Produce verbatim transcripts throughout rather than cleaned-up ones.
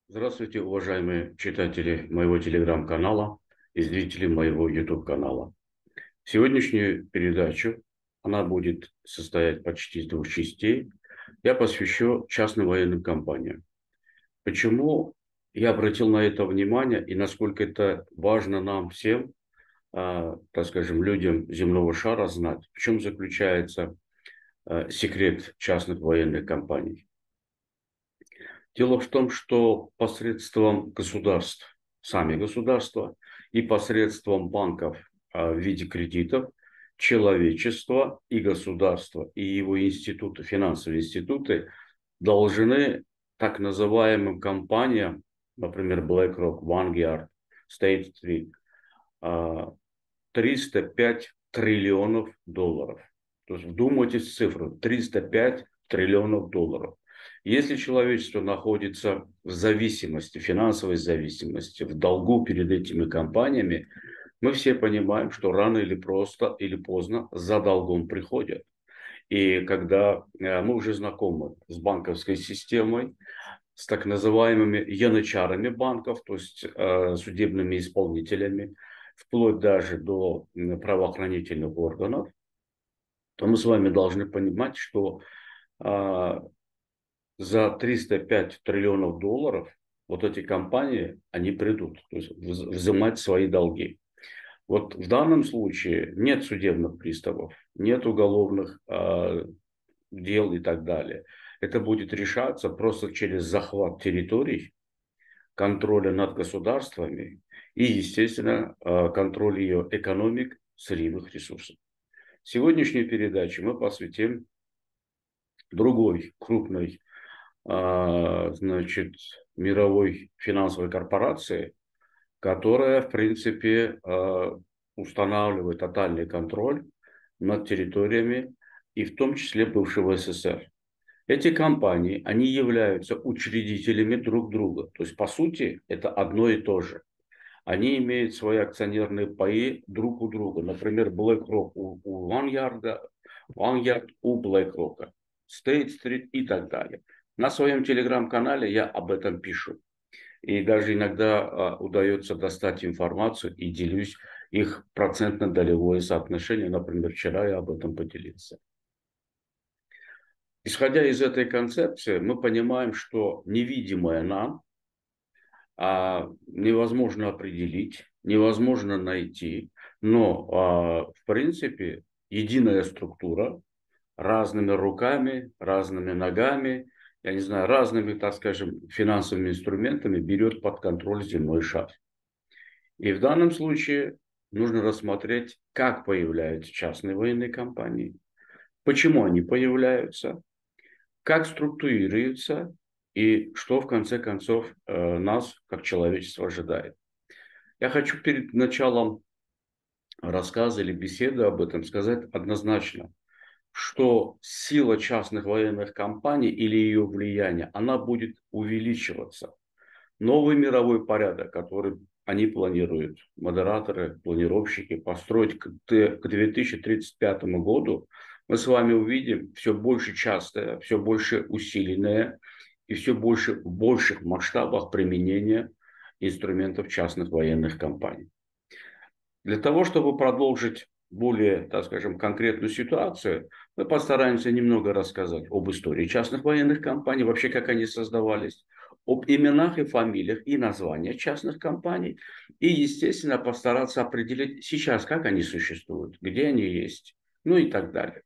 Здравствуйте, уважаемые читатели моего телеграм-канала и зрители моего ютуб-канала. Сегодняшнюю передачу, она будет состоять почти из двух частей, я посвящу частным военным компаниям. Почему я обратил на это внимание и насколько это важно нам всем, а, так скажем, людям земного шара знать, в чем заключается а, секрет частных военных компаний. Дело в том, что посредством государств, сами государства и посредством банков а, в виде кредитов человечество и государство и его институты, финансовые институты должны так называемым компаниям, например, BlackRock, Vanguard, State Street, а, триста пять триллионов долларов. То есть вдумайтесь в цифру триста пять триллионов долларов. Если человечество находится в зависимости, финансовой зависимости, в долгу перед этими компаниями, мы все понимаем, что рано или просто, или поздно за долгом приходят. И когда э, мы уже знакомы с банковской системой, с так называемыми янычарами банков, то есть э, судебными исполнителями, вплоть даже до правоохранительных органов, то мы с вами должны понимать, что а, за триста пять триллионов долларов вот эти компании, они придут, то есть взимать свои долги. Вот в данном случае нет судебных приставов, нет уголовных а, дел и так далее. Это будет решаться просто через захват территорий, контроля над государствами и, естественно, а, контроль ее экономик, сырьевых ресурсов. Сегодняшнюю передачу мы посвятим другой крупной, а, значит, мировой финансовой корпорации, которая, в принципе, а, устанавливает тотальный контроль над территориями и в том числе бывшего СССР. Эти компании, они являются учредителями друг друга. То есть, по сути, это одно и то же. Они имеют свои акционерные паи друг у друга. Например, BlackRock у, у Vanguard, Vanguard у BlackRock, State Street и так далее. На своем телеграм-канале я об этом пишу. И даже иногда а, удается достать информацию и делюсь их процентно-долевое соотношение. Например, вчера я об этом поделился. Исходя из этой концепции, мы понимаем, что невидимое нам а, невозможно определить, невозможно найти, но а, в принципе единая структура разными руками, разными ногами, я не знаю, разными, так скажем, финансовыми инструментами берет под контроль земной шар. И в данном случае нужно рассмотреть, как появляются частные военные компании, почему они появляются, как структурируются и что в конце концов э, нас, как человечество, ожидает. Я хочу перед началом рассказа или беседы об этом сказать однозначно, что сила частных военных компаний или ее влияние, она будет увеличиваться. Новый мировой порядок, который они планируют, модераторы, планировщики, построить к две тысячи тридцать пятому году, мы с вами увидим все больше частое, все больше усиленное и все больше в больших масштабах применения инструментов частных военных компаний. Для того, чтобы продолжить более, так скажем, конкретную ситуацию, мы постараемся немного рассказать об истории частных военных компаний, вообще как они создавались, об именах и фамилиях и названиях частных компаний и, естественно, постараться определить сейчас, как они существуют, где они есть, ну и так далее.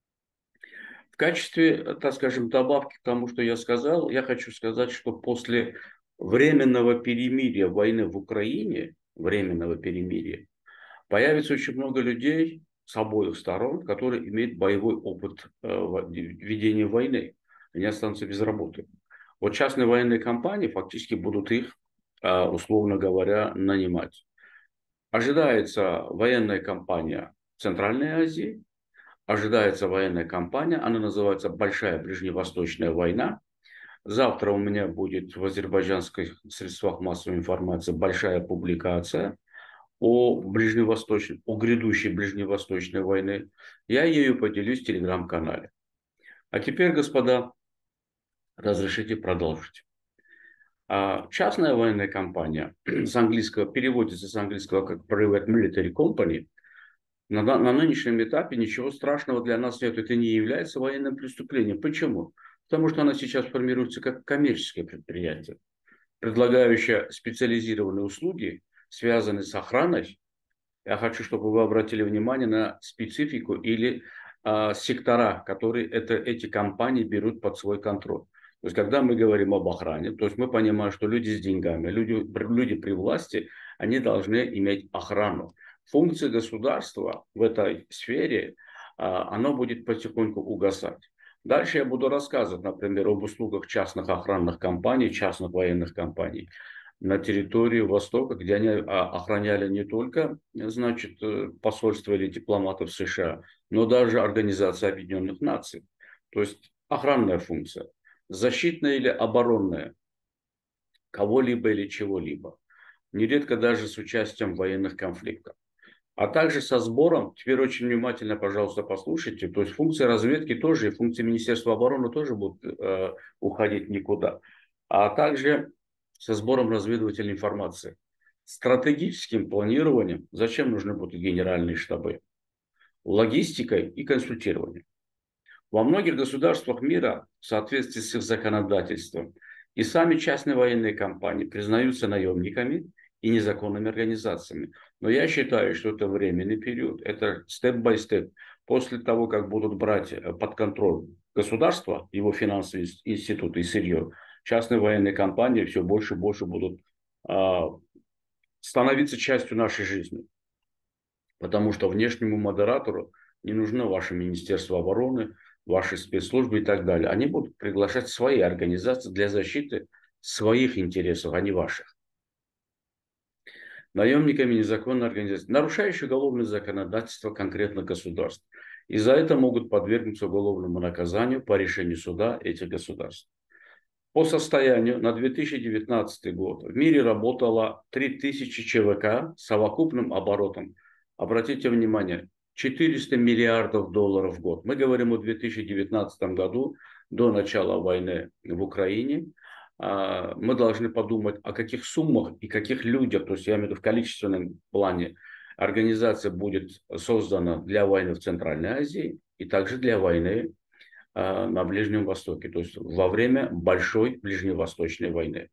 В качестве, так скажем, добавки к тому, что я сказал, я хочу сказать, что после временного перемирия войны в Украине, временного перемирия, появится очень много людей с обоих сторон, которые имеют боевой опыт э, ведения войны. Они останутся без работы. Вот частные военные компании фактически будут их, э, условно говоря, нанимать. Ожидается военная кампания в Центральной Азии, ожидается военная кампания, она называется «Большая Ближневосточная война». Завтра у меня будет в азербайджанских средствах массовой информации большая публикация о ближневосточной, о грядущей ближневосточной войне. Я ею поделюсь в телеграм-канале. А теперь, господа, разрешите продолжить. А частная военная компания, с английского, переводится с английского как Private Military Company, на, на нынешнем этапе ничего страшного для нас нет. Это не является военным преступлением. Почему? Потому что она сейчас формируется как коммерческое предприятие, предлагающее специализированные услуги, связанные с охраной. Я хочу, чтобы вы обратили внимание на специфику или а, сектора, которые это, эти компании берут под свой контроль. То есть, когда мы говорим об охране, то есть мы понимаем, что люди с деньгами, люди, люди при власти, они должны иметь охрану. Функция государства в этой сфере, а, оно будет потихоньку угасать. Дальше я буду рассказывать, например, об услугах частных охранных компаний, частных военных компаний на территории Востока, где они охраняли не только, значит, посольство или дипломатов США, но даже Организация Объединенных Наций. То есть охранная функция, защитная или оборонная, кого-либо или чего-либо. Нередко даже с участием в военных конфликтах. А также со сбором, теперь очень внимательно, пожалуйста, послушайте, то есть функции разведки тоже, и функции Министерства обороны тоже будут э, уходить никуда. А также со сбором разведывательной информации. Стратегическим планированием, зачем нужны будут генеральные штабы, логистикой и консультированием. Во многих государствах мира, в соответствии с их законодательством, и сами частные военные компании признаются наемниками и незаконными организациями. Но я считаю, что это временный период, это степ-бай-степ. После того, как будут брать под контроль государство, его финансовые институты и сырье, частные военные компании все больше и больше будут а, становиться частью нашей жизни. Потому что внешнему модератору не нужно ваше Министерство обороны, ваши спецслужбы и так далее. Они будут приглашать свои организации для защиты своих интересов, а не ваших. Наемниками незаконной организации, нарушающие уголовное законодательство конкретно государств. И за это могут подвергнуться уголовному наказанию по решению суда этих государств. По состоянию на две тысячи девятнадцатый год в мире работало три тысячи ЧВК с совокупным оборотом. Обратите внимание, четыреста миллиардов долларов в год. Мы говорим о две тысячи девятнадцатом году, до начала войны в Украине. Мы должны подумать, о каких суммах и каких людях, то есть я имею в виду в количественном плане, организация будет создана для войны в Центральной Азии и также для войны на Ближнем Востоке, то есть во время большой ближневосточной войны.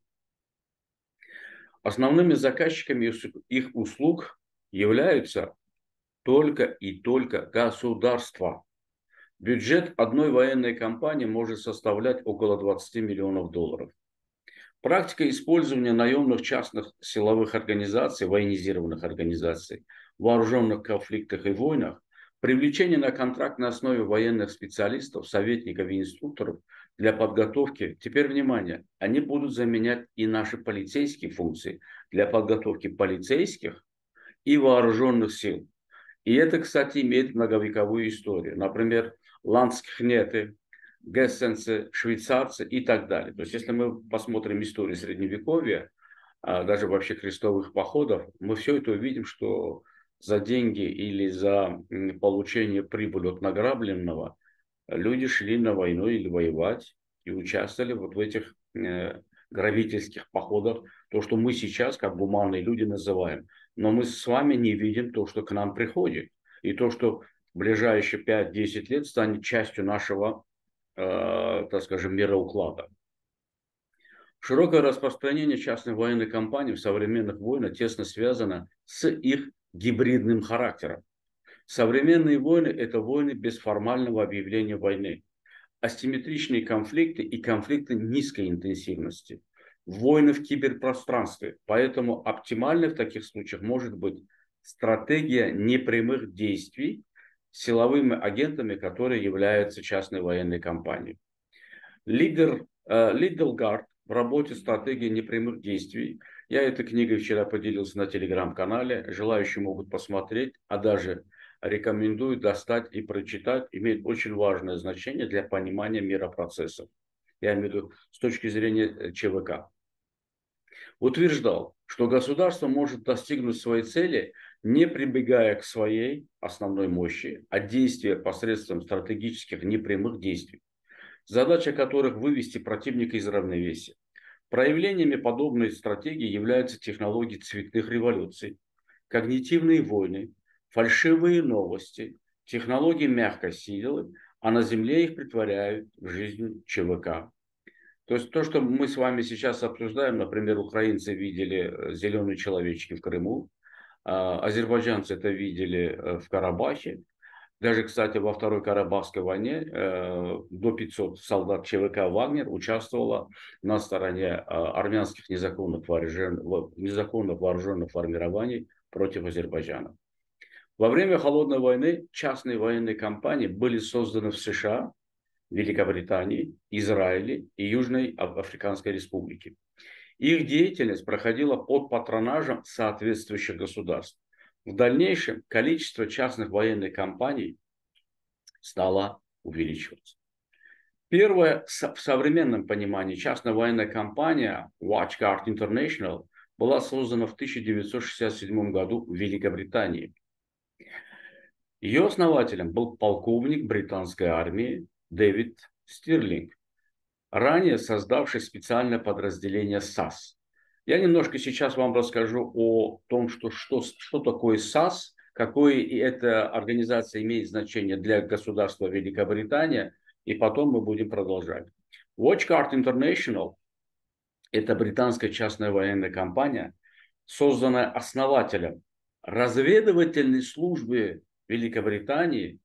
Основными заказчиками их услуг являются только и только государства. Бюджет одной военной кампании может составлять около двадцати миллионов долларов. Практика использования наемных частных силовых организаций, военизированных организаций в вооруженных конфликтах и войнах, привлечение на контракт на основе военных специалистов, советников и инструкторов для подготовки. Теперь внимание, они будут заменять и наши полицейские функции для подготовки полицейских и вооруженных сил. И это, кстати, имеет многовековую историю. Например, ландскнехты, гессенцы, швейцарцы и так далее. То есть, если мы посмотрим историю Средневековья, даже вообще крестовых походов, мы все это увидим, что за деньги или за получение прибыли от награбленного люди шли на войну или воевать и участвовали вот в этих э, грабительских походах, то, что мы сейчас как гуманные люди называем. Но мы с вами не видим то, что к нам приходит. И то, что в ближайшие пять-десять лет станет частью нашего, э, так скажем, мироуклада. Широкое распространение частных военных компаний в современных войнах тесно связано с их гибридным характером. Современные войны – это войны без формального объявления войны. Асимметричные конфликты и конфликты низкой интенсивности. Войны в киберпространстве. Поэтому оптимальной в таких случаях может быть стратегия непрямых действий силовыми агентами, которые являются частной военной компанией. Лидер, э, Legal Guard в работе стратегии непрямых действий. Я этой книгой вчера поделился на телеграм-канале. Желающие могут посмотреть, а даже рекомендую достать и прочитать. Имеет очень важное значение для понимания миропроцессов. Я имею в виду с точки зрения ЧВК. Утверждал, что государство может достигнуть своей цели, не прибегая к своей основной мощи, а действия посредством стратегических непрямых действий, задача которых вывести противника из равновесия. Проявлениями подобной стратегии являются технологии цветных революций, когнитивные войны, фальшивые новости, технологии мягкой силы, а на Земле их притворяют в жизнь ЧВК. То есть то, что мы с вами сейчас обсуждаем, например, украинцы видели зеленые человечки в Крыму, азербайджанцы это видели в Карабахе. Даже, кстати, во Второй Карабахской войне э, до пятисот солдат ЧВК «Вагнер» участвовало на стороне э, армянских незаконных вооруженных, незаконных вооруженных формирований против Азербайджана. Во время Холодной войны частные военные компании были созданы в США, Великобритании, Израиле и Южной Африканской Республике. Их деятельность проходила под патронажем соответствующих государств. В дальнейшем количество частных военных компаний стало увеличиваться. Первая в современном понимании частная военная компания WatchGuard International была создана в тысяча девятьсот шестьдесят седьмом году в Великобритании. Ее основателем был полковник британской армии Дэвид Стирлинг, ранее создавший специальное подразделение САС. Я немножко сейчас вам расскажу о том, что, что, что такое САС, какое эта организация имеет значение для государства Великобритания, и потом мы будем продолжать. WatchGuard International – это британская частная военная компания, созданная основателем разведывательной службы Великобритании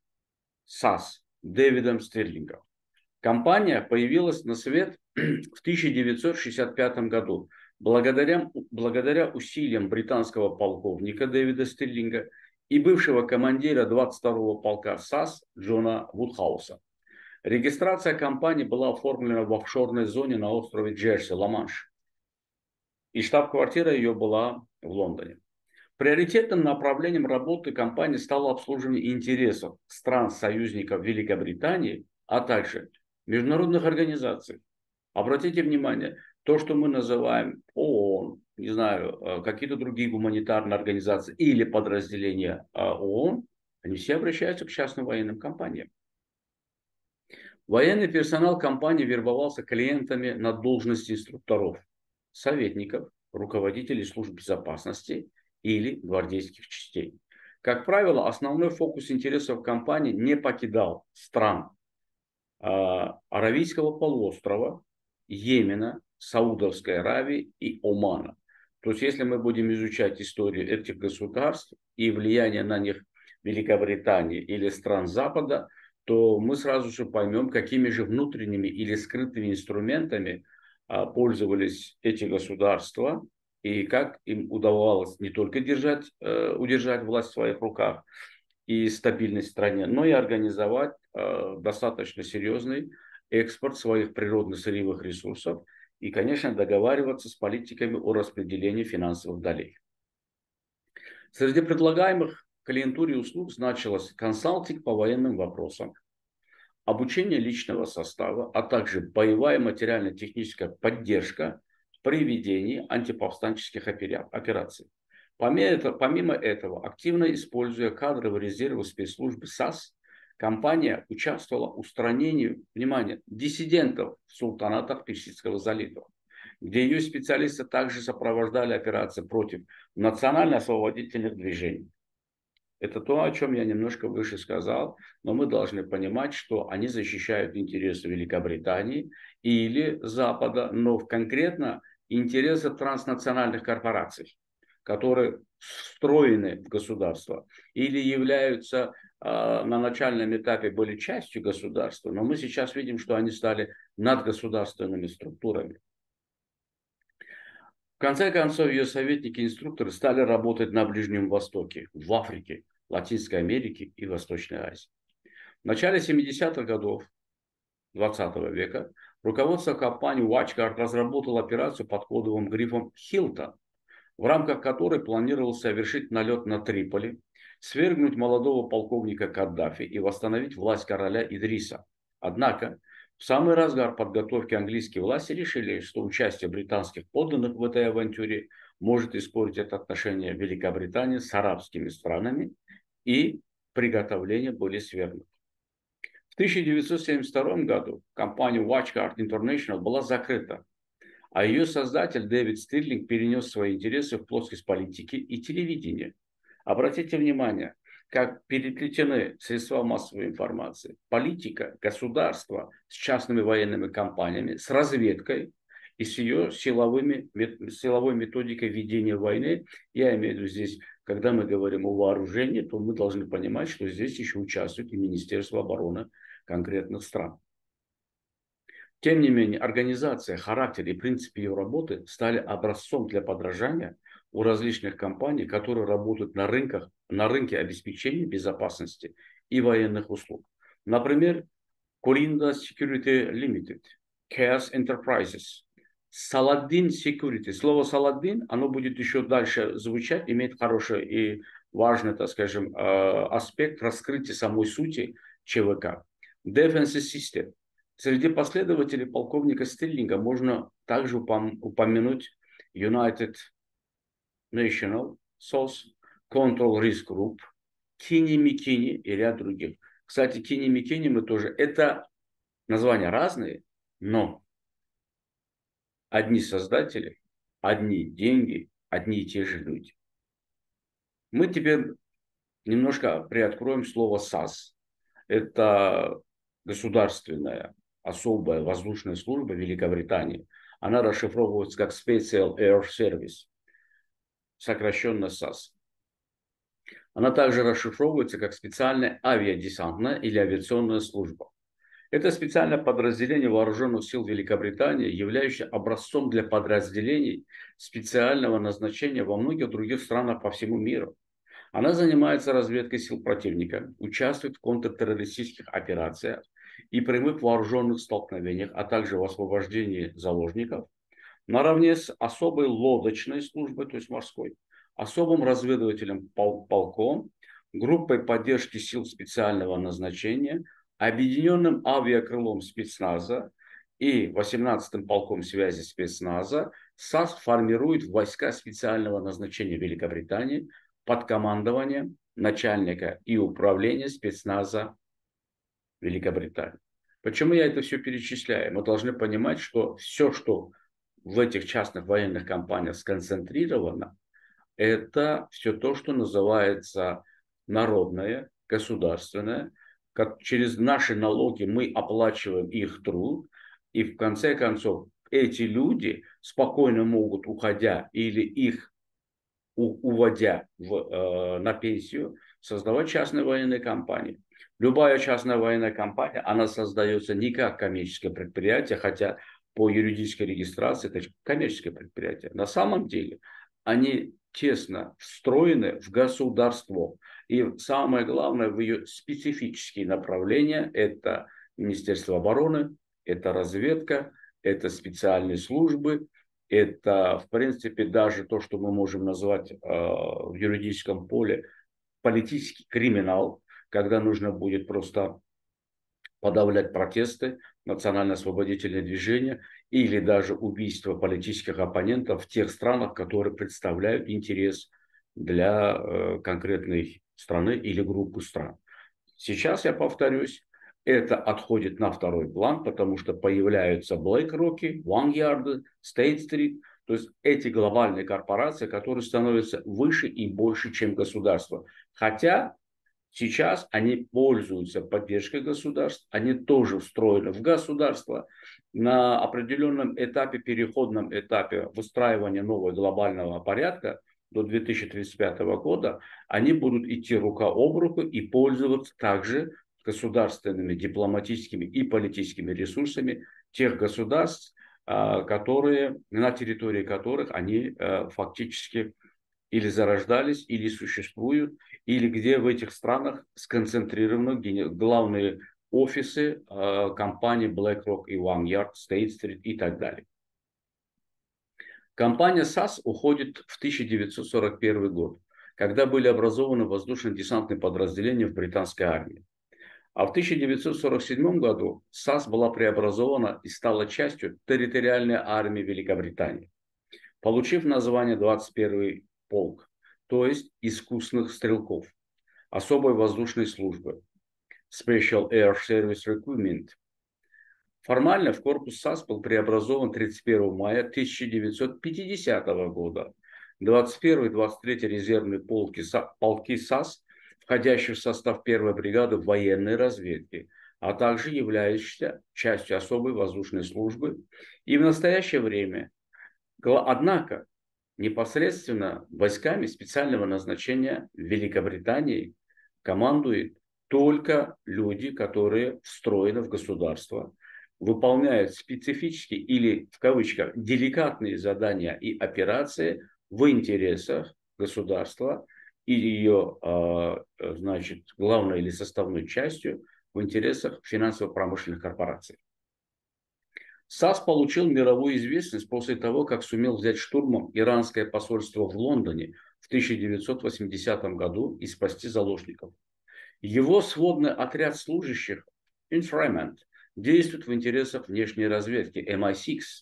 САС Дэвидом Стирлингом. Компания появилась на свет в тысяча девятьсот шестьдесят пятом году благодаря, благодаря усилиям британского полковника Дэвида Стирлинга и бывшего командира двадцать второго полка САС Джона Вудхауса. Регистрация компании была оформлена в офшорной зоне на острове Джерси, Ла-Манш. И штаб-квартира ее была в Лондоне. Приоритетным направлением работы компании стало обслуживание интересов стран-союзников Великобритании, а также международных организаций. Обратите внимание, то, что мы называем ООН, не знаю, какие-то другие гуманитарные организации или подразделения ООН, они все обращаются к частным военным компаниям. Военный персонал компании вербовался клиентами на должности инструкторов, советников, руководителей служб безопасности или гвардейских частей. Как правило, основной фокус интересов компании не покидал стран Аравийского полуострова, Йемена, Саудовской Аравии и Омана. То есть, если мы будем изучать историю этих государств и влияние на них Великобритании или стран Запада, то мы сразу же поймем, какими же внутренними или скрытыми инструментами пользовались эти государства и как им удавалось не только держать, удержать власть в своих руках и стабильность в стране, но и организовать достаточно серьезный экспорт своих природно-сырьевых ресурсов и, конечно, договариваться с политиками о распределении финансовых долей. Среди предлагаемых клиентуре услуг значилось консалтинг по военным вопросам, обучение личного состава, а также боевая материально-техническая поддержка при ведении антиповстанческих операций. Помимо этого, активно используя кадровые резервы спецслужбы САС, компания участвовала в устранении, внимание, диссидентов в султанатах Персидского залива, где ее специалисты также сопровождали операции против национально-освободительных движений. Это то, о чем я немножко выше сказал, но мы должны понимать, что они защищают интересы Великобритании или Запада, но конкретно интересы транснациональных корпораций, которые встроены в государство или являются э, на начальном этапе были частью государства, но мы сейчас видим, что они стали надгосударственными структурами. В конце концов, ее советники и инструкторы стали работать на Ближнем Востоке, в Африке, Латинской Америке и Восточной Азии. В начале семидесятых годов двадцатого века руководство компании WatchGuard разработало операцию под кодовым грифом «Хилтон», в рамках которой планировалось совершить налет на Триполи, свергнуть молодого полковника Каддафи и восстановить власть короля Идриса. Однако, в самый разгар подготовки английские власти решили, что участие британских подданных в этой авантюре может испортить отношения Великобритании с арабскими странами, и приготовления были свергнуты. В тысяча девятьсот семьдесят втором году компания WatchGuard International была закрыта, А ее создатель Дэвид Стирлинг перенес свои интересы в плоскость политики и телевидения. Обратите внимание, как переплетены средства массовой информации, политика, государство с частными военными компаниями, с разведкой и с ее силовыми, силовой методикой ведения войны. Я имею в виду здесь, когда мы говорим о вооружении, то мы должны понимать, что здесь еще участвует и Министерство обороны конкретных стран. Тем не менее, организация, характер и принципы ее работы стали образцом для подражания у различных компаний, которые работают на рынках, на рынке обеспечения безопасности и военных услуг. Например, Corinda Security Limited, Chaos Enterprises, Saladin Security. Слово Saladin, оно будет еще дальше звучать, имеет хороший и важный, так скажем, аспект раскрытия самой сути ЧВК. Defense System. Среди последователей полковника Стирлинга можно также упомянуть United National Source, Control Risk Group, Kini Mikini и ряд других. Кстати, Kini Mikini мы тоже, это названия разные, но одни создатели, одни деньги, одни и те же люди. Мы теперь немножко приоткроем слово САС. Это государственная особая воздушная служба Великобритании. Она расшифровывается как Special Air Service, сокращенно САС. Она также расшифровывается как специальная авиадесантная или авиационная служба. Это специальное подразделение вооруженных сил Великобритании, являющееся образцом для подразделений специального назначения во многих других странах по всему миру. Она занимается разведкой сил противника, участвует в контртеррористических операциях и прямых вооруженных столкновениях, а также в освобождении заложников, наравне с особой лодочной службой, то есть морской, особым разведывателем пол полком, группой поддержки сил специального назначения, объединенным авиакрылом спецназа и восемнадцатым полком связи спецназа. САС формирует войска специального назначения Великобритании под командованием начальника и управления спецназа Великобритании. Почему я это все перечисляю? Мы должны понимать, что все, что в этих частных военных компаниях сконцентрировано, это все то, что называется народное, государственное. Как через наши налоги мы оплачиваем их труд. И в конце концов эти люди спокойно могут, уходя или их уводя в, э, на пенсию, создавать частные военные компании. Любая частная военная компания, она создается не как коммерческое предприятие, хотя по юридической регистрации это коммерческое предприятие. На самом деле они тесно встроены в государство. И самое главное, в ее специфические направления, это Министерство обороны, это разведка, это специальные службы, это, в принципе, даже то, что мы можем назвать э, в юридическом поле политический криминал, когда нужно будет просто подавлять протесты, национально-освободительные движения или даже убийство политических оппонентов в тех странах, которые представляют интерес для э, конкретной страны или группы стран. Сейчас я повторюсь, это отходит на второй план, потому что появляются BlackRock, Vanguard, State Street, то есть эти глобальные корпорации, которые становятся выше и больше, чем государство. Хотя сейчас они пользуются поддержкой государств, они тоже встроены в государство. На определенном этапе, переходном этапе выстраивания нового глобального порядка до две тысячи тридцать пятого года, они будут идти рука об руку и пользоваться также государственными, дипломатическими и политическими ресурсами тех государств, которые, на территории которых они фактически или зарождались, или существуют, или где в этих странах сконцентрированы главные офисы компаний BlackRock и Vanguard, State Street и так далее. Компания САС уходит в тысяча девятьсот сорок первый год, когда были образованы воздушно-десантные подразделения в британской армии. А в тысяча девятьсот сорок седьмом году САС была преобразована и стала частью территориальной армии Великобритании, получив название двадцать первый полк, то есть искусных стрелков, особой воздушной службы, Special Air Service Recruitment. Формально в корпус САС был преобразован тридцать первого мая тысяча девятьсот пятидесятого года. двадцать первый двадцать третий резервные полки, полки САС, входящие в состав первой бригады военной разведки, а также являющиеся частью особой воздушной службы. И в настоящее время, однако, непосредственно войсками специального назначения Великобритании командует только люди, которые встроены в государство, выполняют специфические или, в кавычках, деликатные задания и операции в интересах государства и ее, значит, главной или составной частью в интересах финансово-промышленных корпораций. САС получил мировую известность после того, как сумел взять штурмом иранское посольство в Лондоне в тысяча девятьсот восьмидесятом году и спасти заложников. Его сводный отряд служащих Inframent действует в интересах внешней разведки эм ай шесть.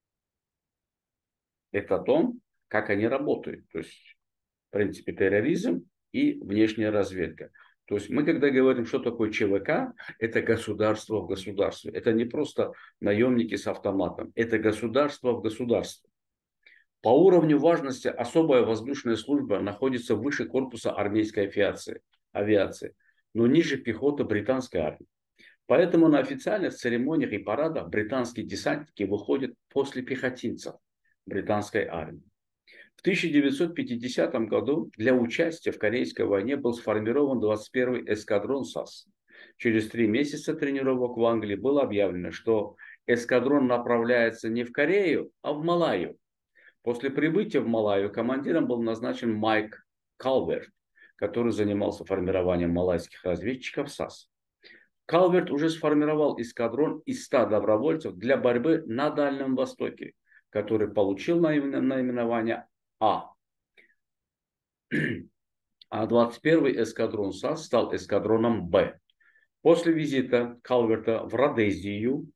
Это о том, как они работают. То есть, в принципе, терроризм и внешняя разведка. То есть мы, когда говорим, что такое ЧВК, это государство в государстве. Это не просто наемники с автоматом. Это государство в государстве. По уровню важности особая воздушная служба находится выше корпуса армейской авиации, авиации но ниже пехоты британской армии. Поэтому на официальных церемониях и парадах британские десантники выходят после пехотинцев британской армии. В тысяча девятьсот пятидесятом году для участия в Корейской войне был сформирован двадцать первый эскадрон САС. Через три месяца тренировок в Англии было объявлено, что эскадрон направляется не в Корею, а в Малайю. После прибытия в Малайю командиром был назначен Майк Калверт, который занимался формированием малайских разведчиков САС. Калверт уже сформировал эскадрон из ста добровольцев для борьбы на Дальнем Востоке, который получил наименование А. А двадцать первый эскадрон САС стал эскадроном Б. После визита Калверта в Родезию,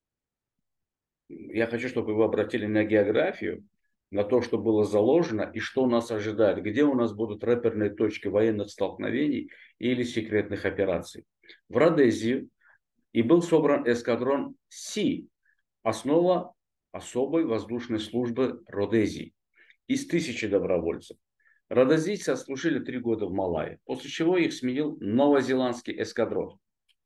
я хочу, чтобы вы обратили на географию, на то, что было заложено и что нас ожидает, где у нас будут реперные точки военных столкновений или секретных операций. В Родезию и был собран эскадрон Си, основа особой воздушной службы Родезии, из тысячи добровольцев. Родезийцы отслужили три года в Малайи, после чего их сменил новозеландский эскадрон.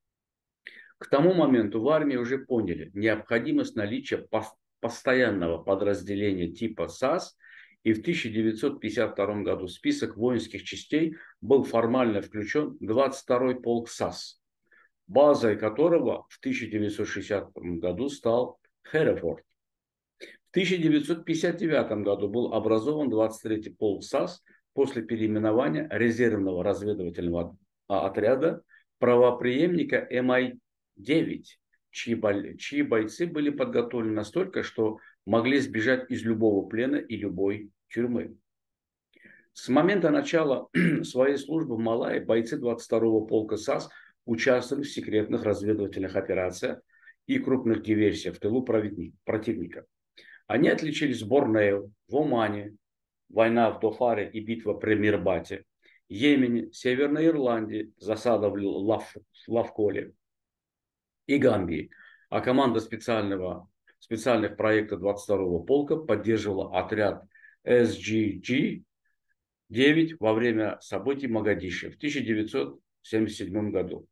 К тому моменту в армии уже поняли необходимость наличия постоянного подразделения типа САС, и в тысяча девятьсот пятьдесят втором году в список воинских частей был формально включен двадцать второй полк САС, базой которого в тысяча девятьсот шестидесятом году стал Херефорд. В тысяча девятьсот пятьдесят девятом году был образован двадцать третий полк САС после переименования резервного разведывательного отряда правопреемника эм ай девять, чьи, чьи бойцы были подготовлены настолько, что могли сбежать из любого плена и любой тюрьмы. С момента начала своей службы в Малайи бойцы двадцать второго полка САС участвовали в секретных разведывательных операциях и крупных диверсиях в тылу противника. Они отличились в Борнео, в Омане, война в Дофаре и битва при Мирбате, Йемене, Северной Ирландии, засада в Лав, Лавколе и Гамбии. А команда специального, специальных проектов двадцать второго полка поддерживала отряд эс джи джи девять во время событий в Могадишо в тысяча девятьсот семьдесят седьмом году.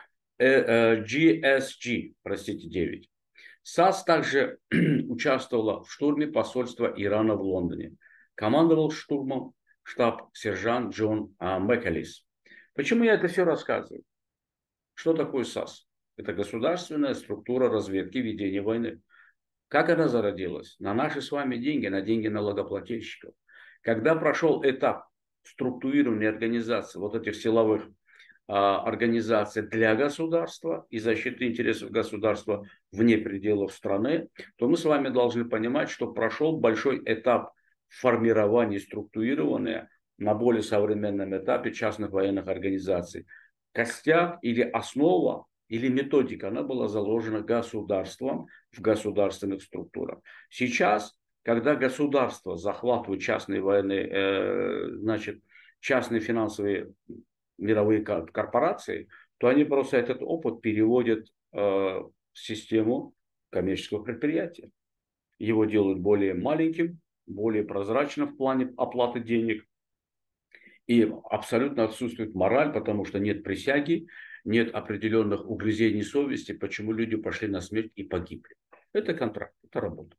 джи эс джи, простите, девять. САС также участвовала в штурме посольства Ирана в Лондоне. Командовал штурмом штаб-сержант Джон Маккалис. Почему я это все рассказываю? Что такое САС? Это государственная структура разведки ведения войны. Как она зародилась? На наши с вами деньги, на деньги налогоплательщиков. Когда прошел этап структурирования организации вот этих силовых организаций для государства и защиты интересов государства вне пределов страны, то мы с вами должны понимать, что прошел большой этап формирования и структурирования на более современном этапе частных военных организаций. Костяк или основа или методика, она была заложена государством в государственных структурах. Сейчас, когда государство захватывает частные военные, э, значит, частные финансовые мировые корпорации, то они просто этот опыт переводят э, в систему коммерческого предприятия. Его делают более маленьким, более прозрачным в плане оплаты денег. И абсолютно отсутствует мораль, потому что нет присяги, нет определенных угрызений совести, почему люди пошли на смерть и погибли. Это контракт, это работа.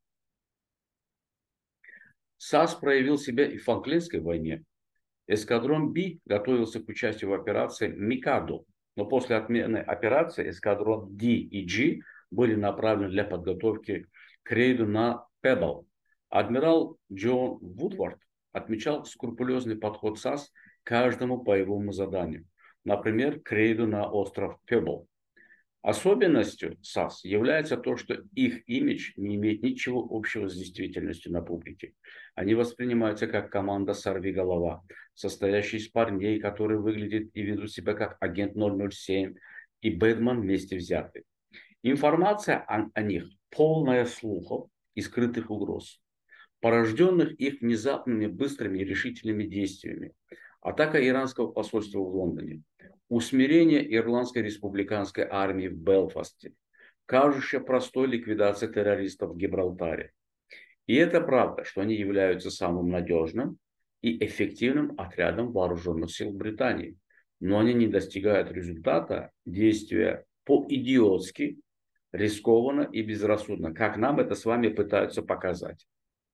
САС проявил себя и в Фолклендской войне. Эскадрон Би готовился к участию в операции Микадо, но после отмены операции эскадрон Ди и Джи были направлены для подготовки к рейду на Пебл. Адмирал Джон Вудвард отмечал скрупулезный подход САС к каждому боевому заданию, например, к рейду на остров Пебл. Особенностью САС является то, что их имидж не имеет ничего общего с действительностью на публике. Они воспринимаются как команда «Сорвиголова», состоящая из парней, которые выглядят и ведут себя как агент ноль ноль семь и Бэтмен вместе взятые. Информация о, о них полная слухов и скрытых угроз, порожденных их внезапными, быстрыми и решительными действиями. Атака иранского посольства в Лондоне, усмирение Ирландской республиканской армии в Белфасте, кажущая простой ликвидация террористов в Гибралтаре. И это правда, что они являются самым надежным и эффективным отрядом вооруженных сил Британии. Но они не достигают результата действия по-идиотски, рискованно и безрассудно, как нам это с вами пытаются показать.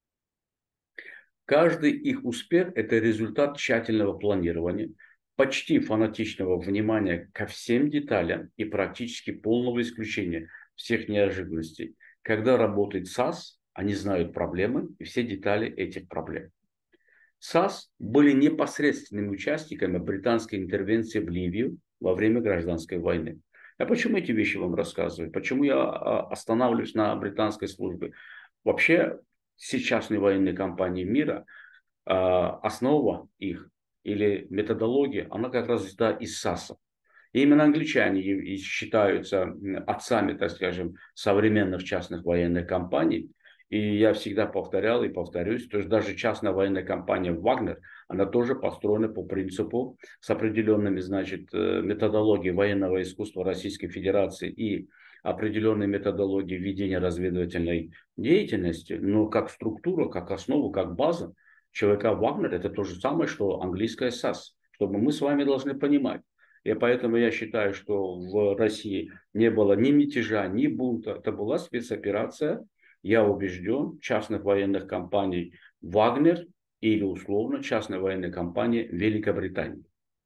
Каждый их успех – это результат тщательного планирования, почти фанатичного внимания ко всем деталям и практически полного исключения всех неожиданностей. Когда работает САС, они знают проблемы и все детали этих проблем. САС были непосредственными участниками британской интервенции в Ливию во время гражданской войны. А почему эти вещи вам рассказываю? Почему я останавливаюсь на британской службе? Вообще, все частные военные компании мира, основа их или методология, она как раз взята из САСа. И именно англичане считаются отцами, так скажем, современных частных военных компаний. И я всегда повторял и повторюсь, то есть даже частная военная компания «Вагнер», она тоже построена по принципу с определенными, значит, методологией военного искусства Российской Федерации и определенной методологией ведения разведывательной деятельности, но как структура, как основу, как база ЧВК «Вагнер» это то же самое, что английская САС, чтобы мы с вами должны понимать. И поэтому я считаю, что в России не было ни мятежа, ни бунта. Это была спецоперация, я убежден, частных военных компаний «Вагнер» или условно частной военной компании Великобритании.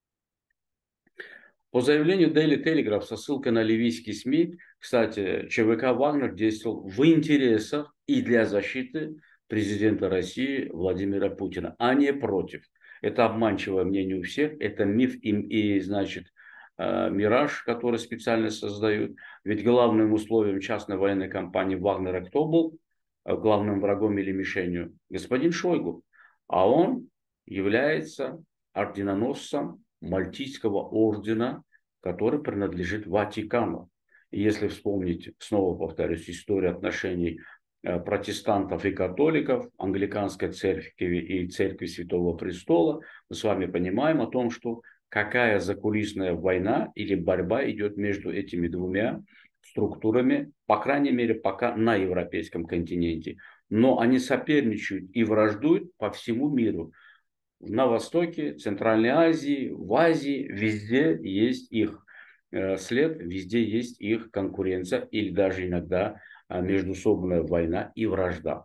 По заявлению Daily Telegraph со ссылкой на ливийские СМИ, кстати, ЧВК «Вагнер» действовал в интересах и для защиты президента России Владимира Путина, а не против. Это обманчивое мнение у всех, это миф им и, значит, мираж, который специально создают. Ведь главным условием частной военной компании «Вагнера» кто был? Главным врагом или мишенью? Господин Шойгу. А он является орденоносцем Мальтийского ордена, который принадлежит Ватикану. И если вспомнить, снова повторюсь, историю отношений протестантов и католиков, англиканской церкви и церкви Святого Престола, мы с вами понимаем о том, что какая закулисная война или борьба идет между этими двумя структурами, по крайней мере, пока на европейском континенте. Но они соперничают и враждуют по всему миру. На Востоке, Центральной Азии, в Азии, везде есть их след, везде есть их конкуренция или даже иногда междусобная война и вражда.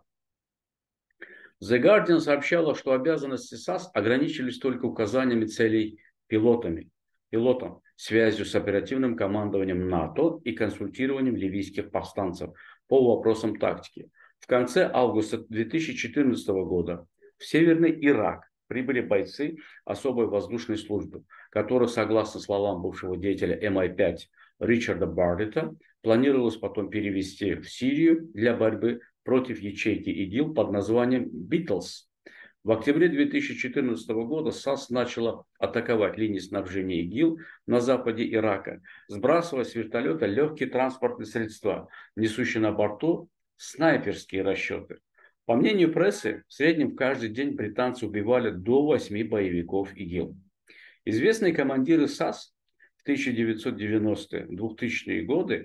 The Guardian сообщала, что обязанности САС ограничились только указаниями целей пилотами, пилотам, связью с оперативным командованием НАТО и консультированием ливийских повстанцев по вопросам тактики. В конце августа две тысячи четырнадцатого года в Северный Ирак прибыли бойцы особой воздушной службы, которых, согласно словам бывшего деятеля эм ай пять Ричарда Бардета, планировалось потом перевести в Сирию для борьбы против ячейки ИГИЛ под названием «Битлз». В октябре две тысячи четырнадцатого года САС начала атаковать линии снабжения ИГИЛ на западе Ирака, сбрасывая с вертолета легкие транспортные средства, несущие на борту снайперские расчеты. По мнению прессы, в среднем каждый день британцы убивали до восьми боевиков ИГИЛ. Известные командиры САС в тысяча девятьсот девяностые — двухтысячные годы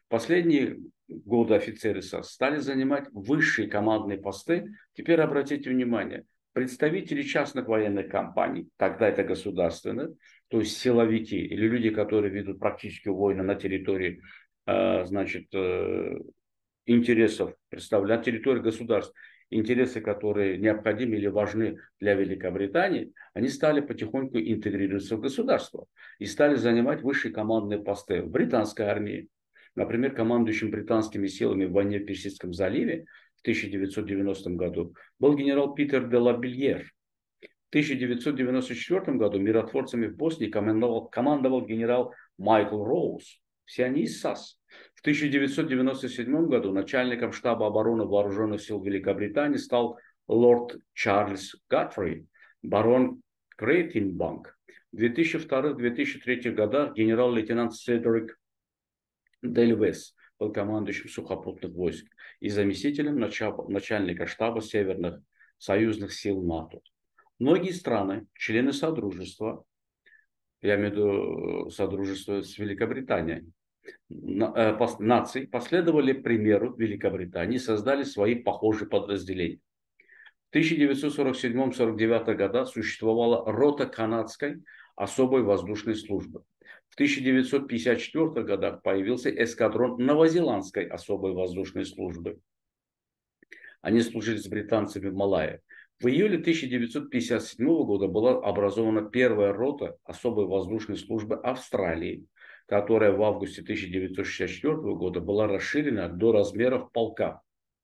Последние годы офицеры САС стали занимать высшие командные посты. Теперь обратите внимание, представители частных военных компаний, тогда это государственные, то есть силовики или люди, которые ведут практически войны на территории, э, значит, э, интересов, представляют территорию государств, интересы, которые необходимы или важны для Великобритании, они стали потихоньку интегрироваться в государство и стали занимать высшие командные посты в британской армии. Например, командующим британскими силами в войне в Персидском заливе в тысяча девятьсот девяностом году был генерал Питер де Лабельер. В тысяча девятьсот девяносто четвёртом году миротворцами в Боснии командовал, командовал генерал Майкл Роуз. Все они из САС. В тысяча девятьсот девяносто седьмом году начальником штаба обороны вооруженных сил Великобритании стал лорд Чарльз Гатфри, барон Крейтинбанк. В две тысячи втором — две тысячи третьем годах генерал-лейтенант Седрик Дельвес был командующим сухопутных войск и заместителем начальника штаба северных союзных сил НАТО. Многие страны, члены Содружества, я имею в виду Содружество с Великобританией, наций, последовали примеру Великобритании и создали свои похожие подразделения. В тысяча девятьсот сорок седьмом — сорок девятом годах существовала рота канадской особой воздушной службы. В тысяча девятьсот пятьдесят четвёртом годах появился эскадрон новозеландской особой воздушной службы. Они служили с британцами в Малайи. В июле тысяча девятьсот пятьдесят седьмого года была образована первая рота особой воздушной службы Австралии, которая в августе тысяча девятьсот шестьдесят четвёртого года была расширена до размеров полка.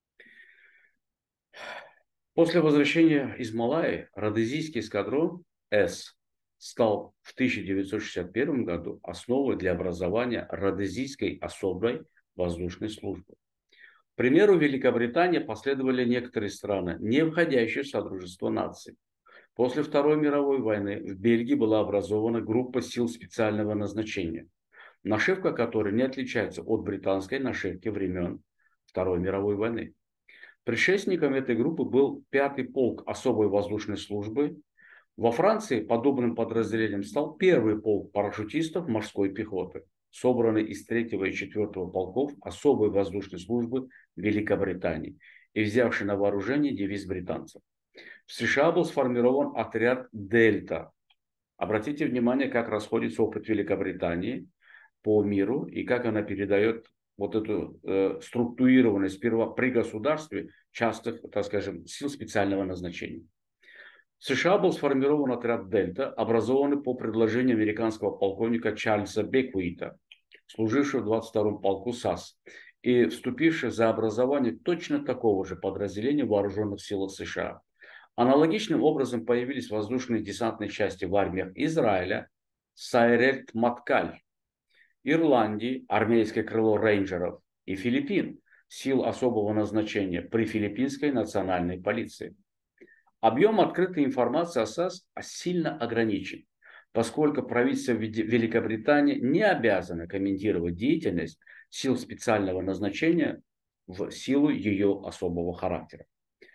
После возвращения из Малайи родезийский эскадрон С стал в тысяча девятьсот шестьдесят первом году основой для образования родезийской особой воздушной службы. К примеру Великобритании последовали некоторые страны, не входящие в Содружество наций. После Второй мировой войны в Бельгии была образована группа сил специального назначения, нашивка которой не отличается от британской нашивки времен Второй мировой войны. Предшественником этой группы был пятый полк особой воздушной службы. Во Франции подобным подразделением стал первый полк парашютистов морской пехоты, собранный из третьего и четвёртого полков особой воздушной службы Великобритании и взявший на вооружение девиз британцев. В США был сформирован отряд «Дельта». Обратите внимание, как расходится опыт Великобритании по миру и как она передает вот эту э, структурированность сперва при государстве частых, так скажем, сил специального назначения. В США был сформирован отряд «Дельта», образованный по предложению американского полковника Чарльза Беквита, служившего в двадцать втором полку САС и вступивший за образование точно такого же подразделения вооруженных сил США. Аналогичным образом появились воздушные десантные части в армиях Израиля, Сайрельт-Маткаль, Ирландии, армейское крыло рейнджеров и Филиппин, сил особого назначения при филиппинской национальной полиции. Объем открытой информации о САС сильно ограничен, поскольку правительство Великобритании не обязано комментировать деятельность сил специального назначения в силу ее особого характера.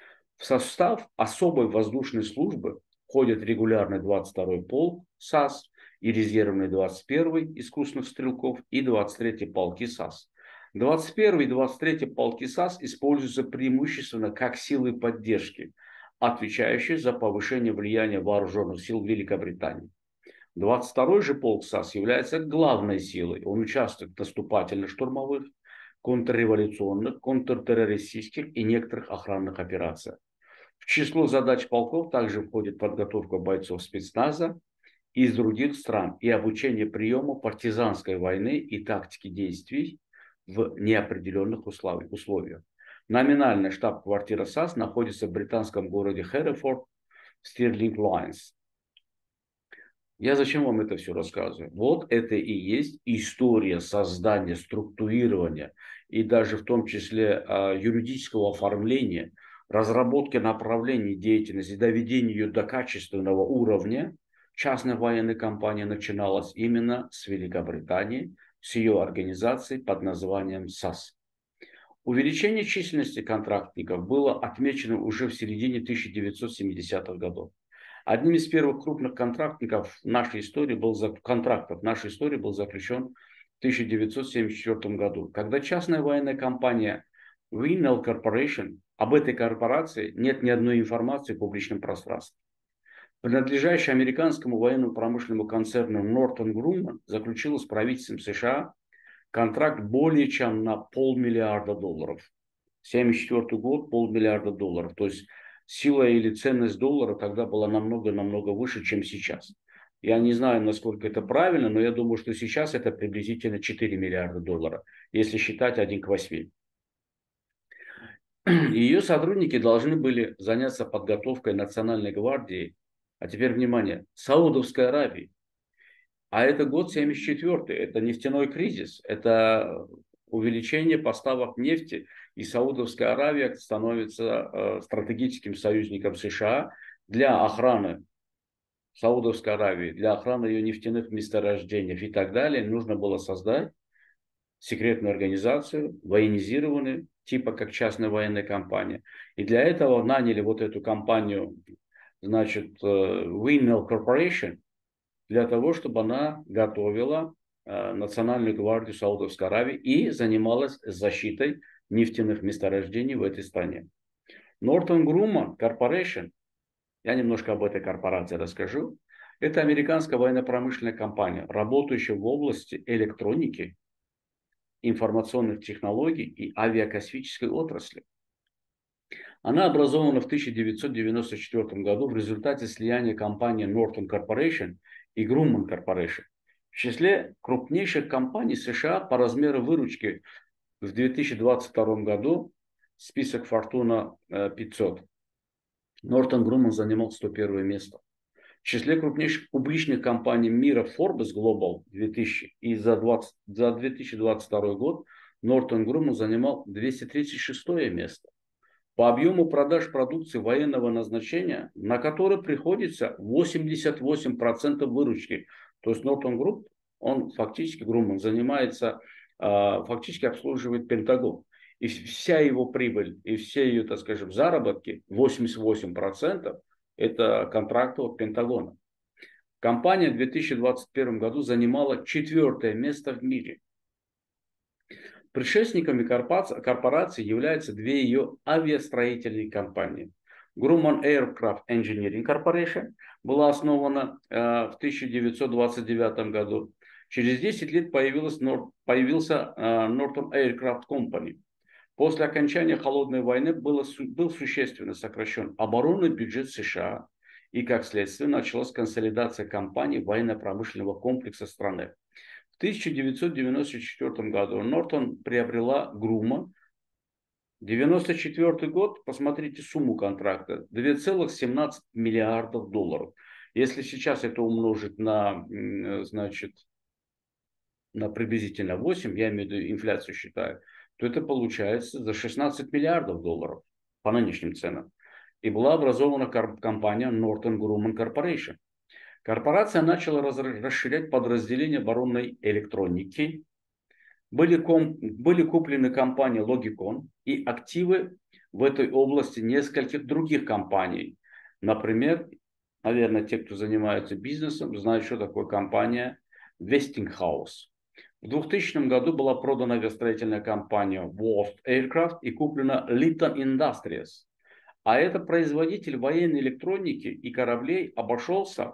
В состав особой воздушной службы входят регулярный двадцать второй полк САС и резервный двадцать первый искусственных стрелков и двадцать третий полки САС. двадцать первый и двадцать третий полки САС используются преимущественно как силы поддержки, отвечающие за повышение влияния вооруженных сил Великобритании. двадцать второй же полк САС является главной силой. Он участвует в наступательно-штурмовых, контрреволюционных, контртеррористических и некоторых охранных операциях. В число задач полков также входит подготовка бойцов спецназа из других стран и обучение приема партизанской войны и тактики действий в неопределенных условиях. Номинальная штаб-квартира САС находится в британском городе Херефорд, Стирлинг-Лайнс. Я зачем вам это все рассказываю? Вот это и есть история создания, структурирования и даже в том числе юридического оформления, разработки направлений деятельности, доведения ее до качественного уровня. Частная военная компания начиналась именно с Великобритании, с ее организацией под названием САС. Увеличение численности контрактников было отмечено уже в середине тысяча девятьсот семидесятых годов. Одним из первых крупных контрактников в нашей истории был, контрактов в нашей истории был заключен в тысяча девятьсот семьдесят четвёртом году, когда частная военная компания Winell Corporation, об этой корпорации нет ни одной информации в публичном пространстве. Принадлежащая американскому военно-промышленному концерну Northrop Grumman заключила с правительством США контракт более чем на полмиллиарда долларов. семьдесят четвёртый год, полмиллиарда долларов. То есть сила или ценность доллара тогда была намного-намного выше, чем сейчас. Я не знаю, насколько это правильно, но я думаю, что сейчас это приблизительно четыре миллиарда долларов, если считать один к восьми. Ее сотрудники должны были заняться подготовкой Национальной гвардии, а теперь внимание, Саудовской Аравии. А это год семьдесят четвёртый, это нефтяной кризис, это увеличение поставок нефти, и Саудовская Аравия становится стратегическим союзником США для охраны Саудовской Аравии, для охраны ее нефтяных месторождений и так далее. Нужно было создать секретную организацию, военизированную, типа как частная военная компания. И для этого наняли вот эту компанию, значит, Winell Corporation, для того, чтобы она готовила э, Национальную гвардию Саудовской Аравии и занималась защитой нефтяных месторождений в этой стране. Northrop Grumman Corporation, я немножко об этой корпорации расскажу, это американская военно-промышленная компания, работающая в области электроники, информационных технологий и авиакосмической отрасли. Она образована в тысяча девятьсот девяносто четвёртом году в результате слияния компании Northrop Corporation и Grumman Corporation. В числе крупнейших компаний США по размеру выручки в две тысячи двадцать втором году список Фортуна пятьсот. Northrop Grumman занимал сто первое место. В числе крупнейших публичных компаний мира Forbes Global две тысячи и за, двадцать, за две тысячи двадцать второй год Northrop Grumman занимал двести тридцать шестое место. По объему продаж продукции военного назначения, на который приходится восемьдесят восемь процентов выручки. То есть Northrop Group, он фактически, Grumman, занимается, фактически обслуживает Пентагон. И вся его прибыль, и все ее, так скажем, заработки, восемьдесят восемь процентов, это контракты от Пентагона. Компания в две тысячи двадцать первом году занимала четвертое место в мире. Предшественниками корпорации являются две ее авиастроительные компании. Grumman Aircraft Engineering Corporation была основана э, в тысяча девятьсот двадцать девятом году. Через десять лет появилась, появился э, Northrop Aircraft Company. После окончания холодной войны было, был существенно сокращен оборонный бюджет США, и как следствие началась консолидация компаний военно-промышленного комплекса страны. В тысяча девятьсот девяносто четвёртом году Northrop приобрела Grumman. девяносто четвёртый год, посмотрите сумму контракта, две целых семнадцать миллиардов долларов. Если сейчас это умножить на, значит, на приблизительно восемь, я имею в виду инфляцию считаю, то это получается за шестнадцать миллиардов долларов по нынешним ценам. И была образована компания Northrop Grumman Corporation. Корпорация начала расширять подразделения оборонной электроники. Были, ком, были куплены компании Logicon и активы в этой области нескольких других компаний. Например, наверное, те, кто занимается бизнесом, знают, что такое компания Westinghouse. В двухтысячном году была продана авиастроительная компания Wolf Aircraft и куплена Litton Industries. А это производитель военной электроники и кораблей обошелся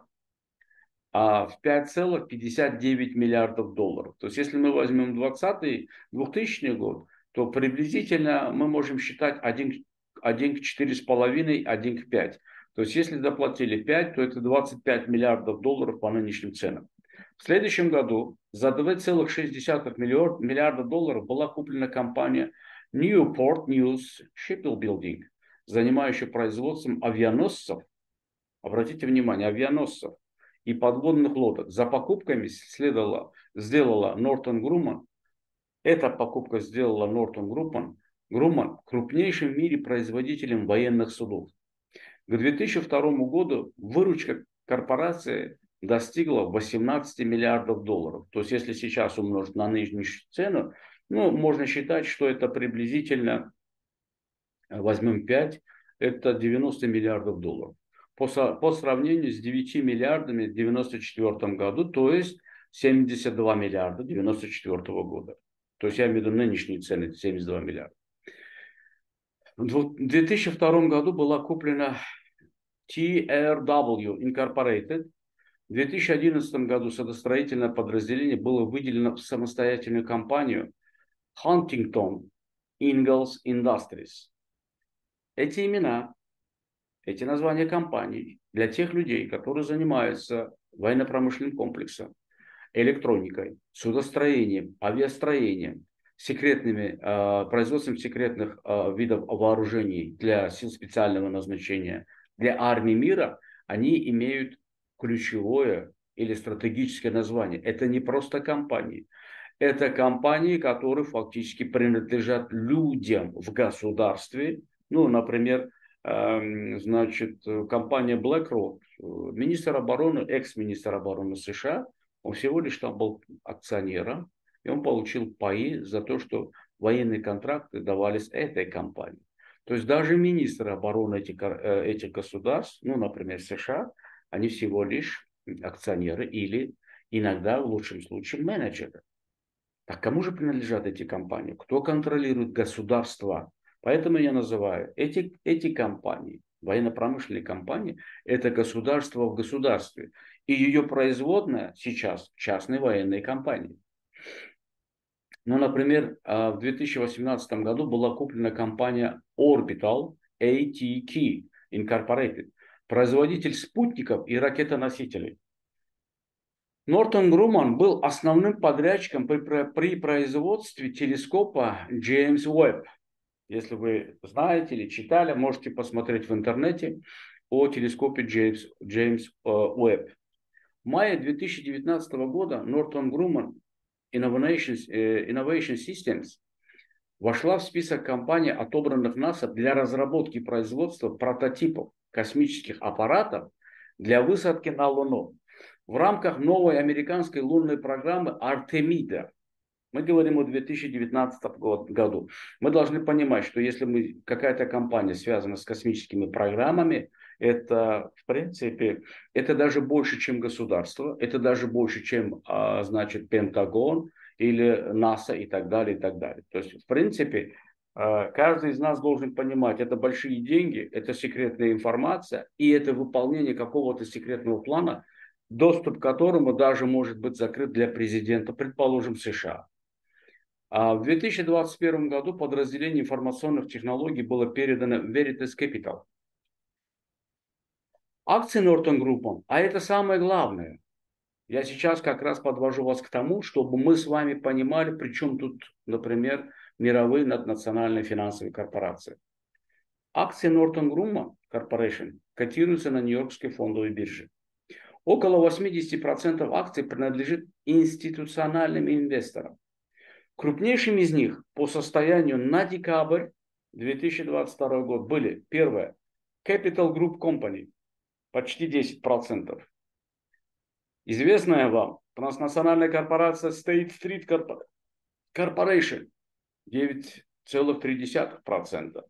в пять целых пятьдесят девять миллиардов долларов. То есть, если мы возьмем двадцатый, двухтысячный год, то приблизительно мы можем считать один к четырем с половиной, один к пяти. То есть, если заплатили пять, то это двадцать пять миллиардов долларов по нынешним ценам. В следующем году за два целых шесть десятых миллиарда долларов была куплена компания Newport News Shipbuilding, занимающая производством авианосцев, обратите внимание, авианосцев и подводных лодок. За покупками следовала, сделала Northrop Grumman. Эта покупка сделала Northrop Grumman, Grumman крупнейшим в мире производителем военных судов. К две тысячи второму году выручка корпорации достигла восемнадцати миллиардов долларов. То есть, если сейчас умножить на нынешнюю цену, ну, можно считать, что это приблизительно, возьмем пять, это девяносто миллиардов долларов. По, по сравнению с девятью миллиардами в девяносто четвёртом году, то есть семьдесят два миллиарда девяносто четвёртого года. То есть я имею в виду нынешние цены семьдесят два миллиарда. В две тысячи втором году была куплена ти эр дабл ю Incorporated. В две тысячи одиннадцатом году судостроительное подразделение было выделено в самостоятельную компанию Huntington Ingalls Industries. Эти имена, эти названия компаний для тех людей, которые занимаются военно-промышленным комплексом, электроникой, судостроением, авиастроением, секретными, э, производством секретных э, видов вооружений для сил специального назначения, для армии мира, они имеют ключевое или стратегическое название. Это не просто компании. Это компании, которые фактически принадлежат людям в государстве. Ну, например, э, значит, компания BlackRock, министр обороны, экс-министр обороны США, он всего лишь там был акционером, и он получил паи за то, что военные контракты давались этой компании. То есть даже министры обороны этих, этих государств, ну, например, США, они всего лишь акционеры или иногда, в лучшем случае, менеджеры. Так кому же принадлежат эти компании? Кто контролирует государство? Поэтому я называю эти, эти компании, военно-промышленные компании, это государство в государстве. И ее производная сейчас частные военные компании. Ну, например, в две тысячи восемнадцатом году была куплена компания Orbital эй ти кей Incorporated, производитель спутников и ракетоносителей. Нортон Груман был основным подрядчиком при, при производстве телескопа Джеймс Уэбб. Если вы знаете или читали, можете посмотреть в интернете о телескопе Джеймс, Джеймс Уэбб. В мае две тысячи девятнадцатого года Нортон Груман Innovation, Innovation Systems вошла в список компаний, отобранных НАСА для разработки и производства прототипов космических аппаратов для высадки на Луну. В рамках новой американской лунной программы Артемида, мы говорим о две тысячи девятнадцатом году, мы должны понимать, что если мы, какая-то компания связана с космическими программами, это, в принципе, это даже больше, чем государство, это даже больше, чем, значит, Пентагон или НАСА и так далее, и так далее. То есть, в принципе, каждый из нас должен понимать, это большие деньги, это секретная информация, и это выполнение какого-то секретного плана, доступ к которому даже может быть закрыт для президента, предположим, США. А в две тысячи двадцать первом году подразделение информационных технологий было передано Veritas Capital. Акции Norton Group, а это самое главное. Я сейчас как раз подвожу вас к тому, чтобы мы с вами понимали, при чем тут, например, мировые наднациональные финансовые корпорации. Акции Norton Group Corporation котируются на Нью-Йоркской фондовой бирже. Около восемьдесят процентов акций принадлежит институциональным инвесторам. Крупнейшими из них по состоянию на декабрь две тысячи двадцать второй год были: первое, Capital Group Company, почти десять процентов. Известная вам транснациональная корпорация State Street Corporation, девять целых три десятых процента.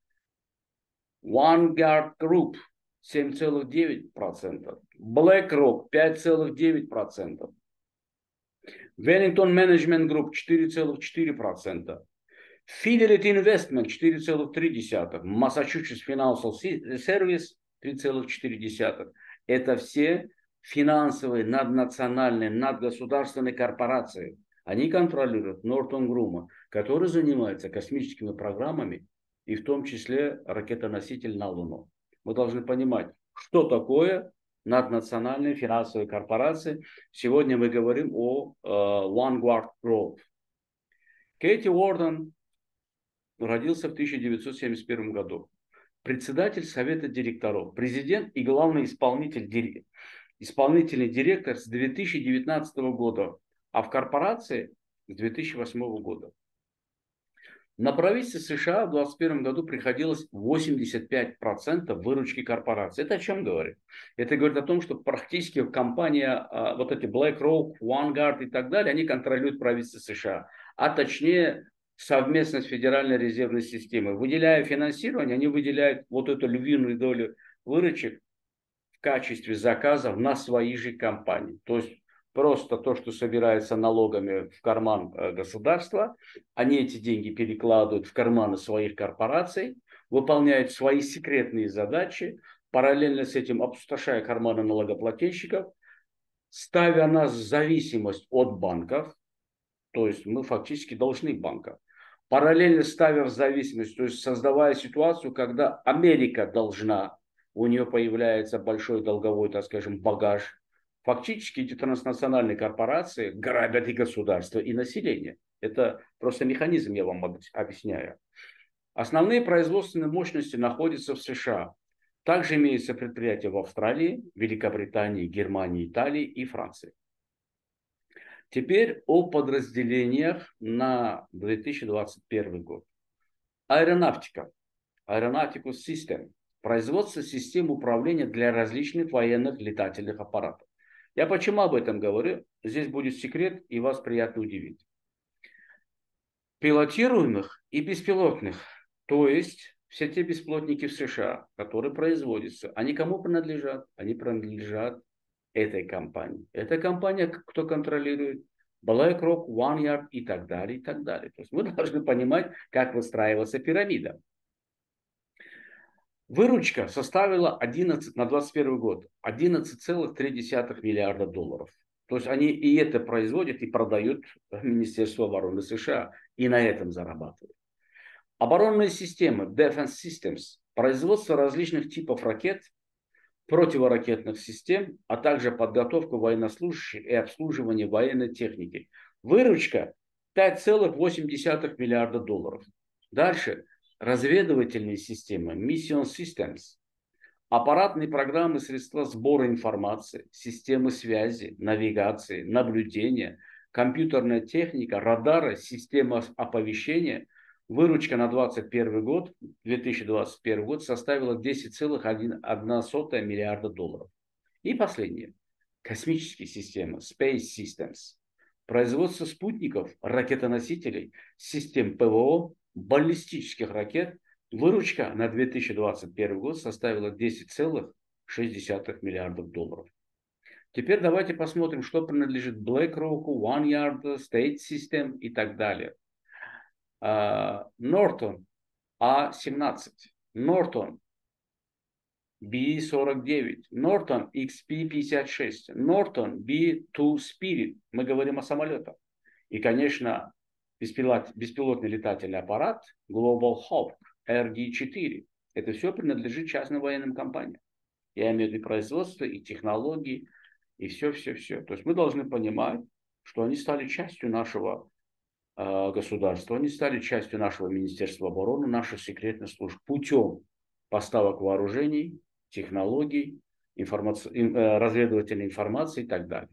Vanguard Group, семь целых девять десятых процента. BlackRock, пять целых девять десятых процента. Wellington Management Group, четыре целых четыре десятых процента. Fidelity Investment, четыре целых три десятых процента. Massachusetts Financial Service, три целых четыре десятых процента. Это все финансовые, наднациональные, надгосударственные корпорации. Они контролируют Norton Group, который занимается космическими программами и в том числе ракетоноситель на Луну. Мы должны понимать, что такое наднациональные финансовые корпорации. Сегодня мы говорим о э, Vanguard Group. Кэти Уорден родился в тысяча девятьсот семьдесят первом году. Председатель совета директоров, президент и главный исполнитель, исполнительный директор с две тысячи девятнадцатого года, а в корпорации с две тысячи восьмого года. На правительство США в двадцать первом году приходилось восемьдесят пять процентов выручки корпорации. Это о чем говорит? Это говорит о том, что практически компания, вот эти BlackRock, Vanguard и так далее, они контролируют правительство США. А точнее, совместно с Федеральной резервной системой. Выделяя финансирование, они выделяют вот эту львиную долю выручек в качестве заказов на свои же компании. То есть просто то, что собирается налогами в карман государства, они эти деньги перекладывают в карманы своих корпораций, выполняют свои секретные задачи, параллельно с этим опустошая карманы налогоплательщиков, ставя нас в зависимость от банков, то есть мы фактически должны банкам, параллельно ставя в зависимость, то есть создавая ситуацию, когда Америка должна, у нее появляется большой долговой, так скажем, багаж. Фактически эти транснациональные корпорации грабят и государство, и население. Это просто механизм, я вам объясняю. Основные производственные мощности находятся в США. Также имеются предприятия в Австралии, Великобритании, Германии, Италии и Франции. Теперь о подразделениях на две тысячи двадцать первый год. Аэронавтика. Aeronautical System. Производство систем управления для различных военных летательных аппаратов. Я почему об этом говорю? Здесь будет секрет, и вас приятно удивить. Пилотируемых и беспилотных. То есть все те беспилотники в США, которые производятся, они кому принадлежат? Они принадлежат этой компании. Эта компания, кто контролирует? BlackRock, OneYard и так далее, и так далее. То есть мы должны понимать, как выстраивается пирамида. Выручка составила одиннадцать, на двадцать первый год одиннадцать целых три десятых миллиарда долларов. То есть они и это производят, и продают Министерству обороны США. И на этом зарабатывают. Оборонные системы, Defense Systems, производство различных типов ракет, противоракетных систем, а также подготовку военнослужащих и обслуживание военной техники. Выручка пять целых восемь десятых миллиарда долларов. Дальше разведывательные системы, Mission Systems, аппаратные программы, средства сбора информации, системы связи, навигации, наблюдения, компьютерная техника, радары, система оповещения. Выручка на двадцать первый год, две тысячи двадцать первый год составила десять целых одна сотая миллиарда долларов. И последнее. Космические системы, Space Systems. Производство спутников, ракетоносителей, систем ПВО, баллистических ракет. Выручка на две тысячи двадцать первый год составила десять целых шесть десятых миллиардов долларов. Теперь давайте посмотрим, что принадлежит BlackRock, OneYard, State System и так далее. Norton А семнадцать, Norton Би сорок девять, Norton Икс Пи пятьдесят шесть, Norton Би два Spirit. Мы говорим о самолетах. И, конечно, беспилот, беспилотный летательный аппарат Global Hawk Эр Ди четыре. Это все принадлежит частным военным компаниям. Я имею в виду производство и технологии, и все-все-все. То есть мы должны понимать, что они стали частью нашего государства, они стали частью нашего Министерства обороны, наших секретных служб путем поставок вооружений, технологий, информаци... разведывательной информации и так далее.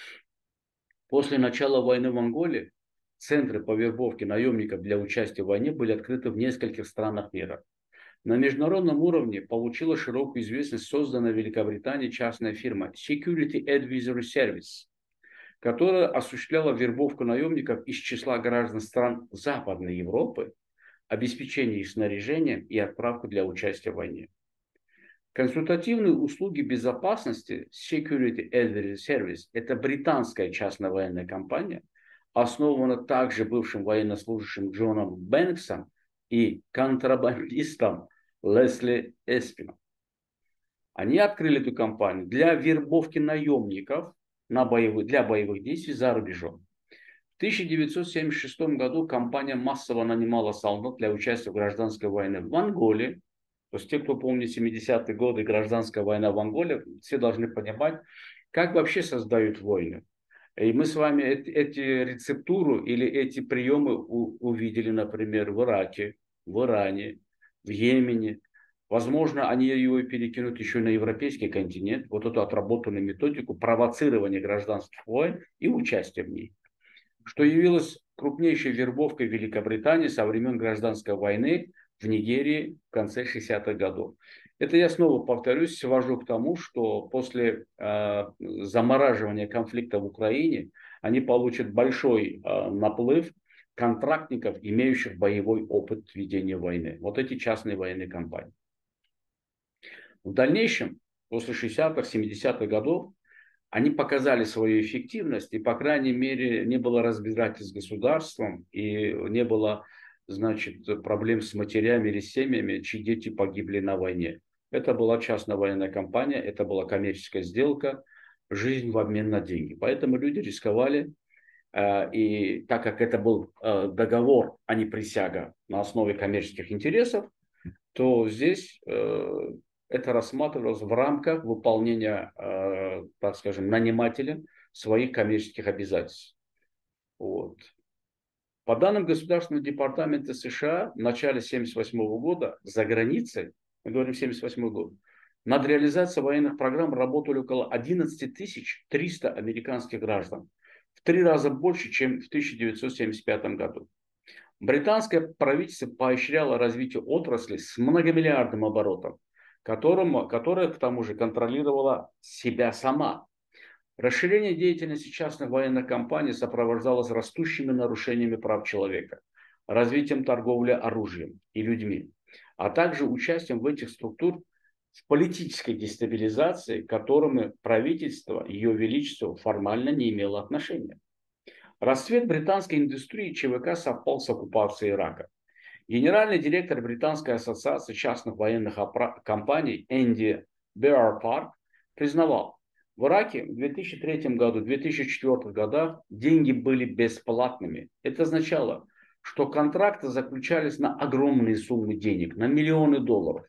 После начала войны в Анголе центры по вербовке наемников для участия в войне были открыты в нескольких странах мира. На международном уровне получила широкую известность созданная в Великобритании частная фирма Security Advisory Service, которая осуществляла вербовку наемников из числа граждан стран Западной Европы, обеспечение их снаряжением и отправку для участия в войне. Консультативные услуги безопасности Security Advisory Service – это британская частная военная компания, основана также бывшим военнослужащим Джоном Бэнксом и контрабандистом Лесли Эспином. Они открыли эту компанию для вербовки наемников на боевых, для боевых действий за рубежом. В тысяча девятьсот семьдесят шестом году компания массово нанимала солдат для участия в гражданской войне в Анголе. То есть те, кто помнит семидесятые годы, гражданская война в Анголе, все должны понимать, как вообще создают войны. И мы с вами эти, эти рецептуру или эти приемы у, увидели, например, в Ираке, в Иране, в Йемене. Возможно, они ее перекинут еще на европейский континент, вот эту отработанную методику провоцирования гражданских войн и участия в ней, что явилось крупнейшей вербовкой Великобритании со времен гражданской войны в Нигерии в конце шестидесятых годов. Это я снова повторюсь, свожу к тому, что после э, замораживания конфликта в Украине они получат большой э, наплыв контрактников, имеющих боевой опыт ведения войны. Вот эти частные военные компании. В дальнейшем, после шестидесятых-семидесятых годов, они показали свою эффективность, и, по крайней мере, не было разбирательств с государством, и не было, значит, проблем с матерями или семьями, чьи дети погибли на войне. Это была частная военная компания, это была коммерческая сделка, жизнь в обмен на деньги. Поэтому люди рисковали, и так как это был договор, а не присяга на основе коммерческих интересов, то здесь это рассматривалось в рамках выполнения, так скажем, нанимателем своих коммерческих обязательств. Вот. По данным Государственного департамента США, в начале тысяча девятьсот семьдесят восьмого года за границей, мы говорим семьдесят восьмой год, над реализацией военных программ работали около одиннадцать тысяч триста американских граждан. В три раза больше, чем в тысяча девятьсот семьдесят пятом году. Британское правительство поощряло развитие отрасли с многомиллиардным оборотом, которым, которая к тому же контролировала себя сама. Расширение деятельности частных военных компаний сопровождалось растущими нарушениями прав человека, развитием торговли оружием и людьми, а также участием в этих структурах в политической дестабилизации, к которым правительство, ее величество, формально не имело отношения. Расцвет британской индустрии ЧВК совпал с оккупацией Ирака. Генеральный директор Британской ассоциации частных военных компаний Энди Беарпарк признавал, в Ираке в две тысячи третьем году, две тысячи четвёртом годах деньги были бесплатными. Это означало, что контракты заключались на огромные суммы денег, на миллионы долларов.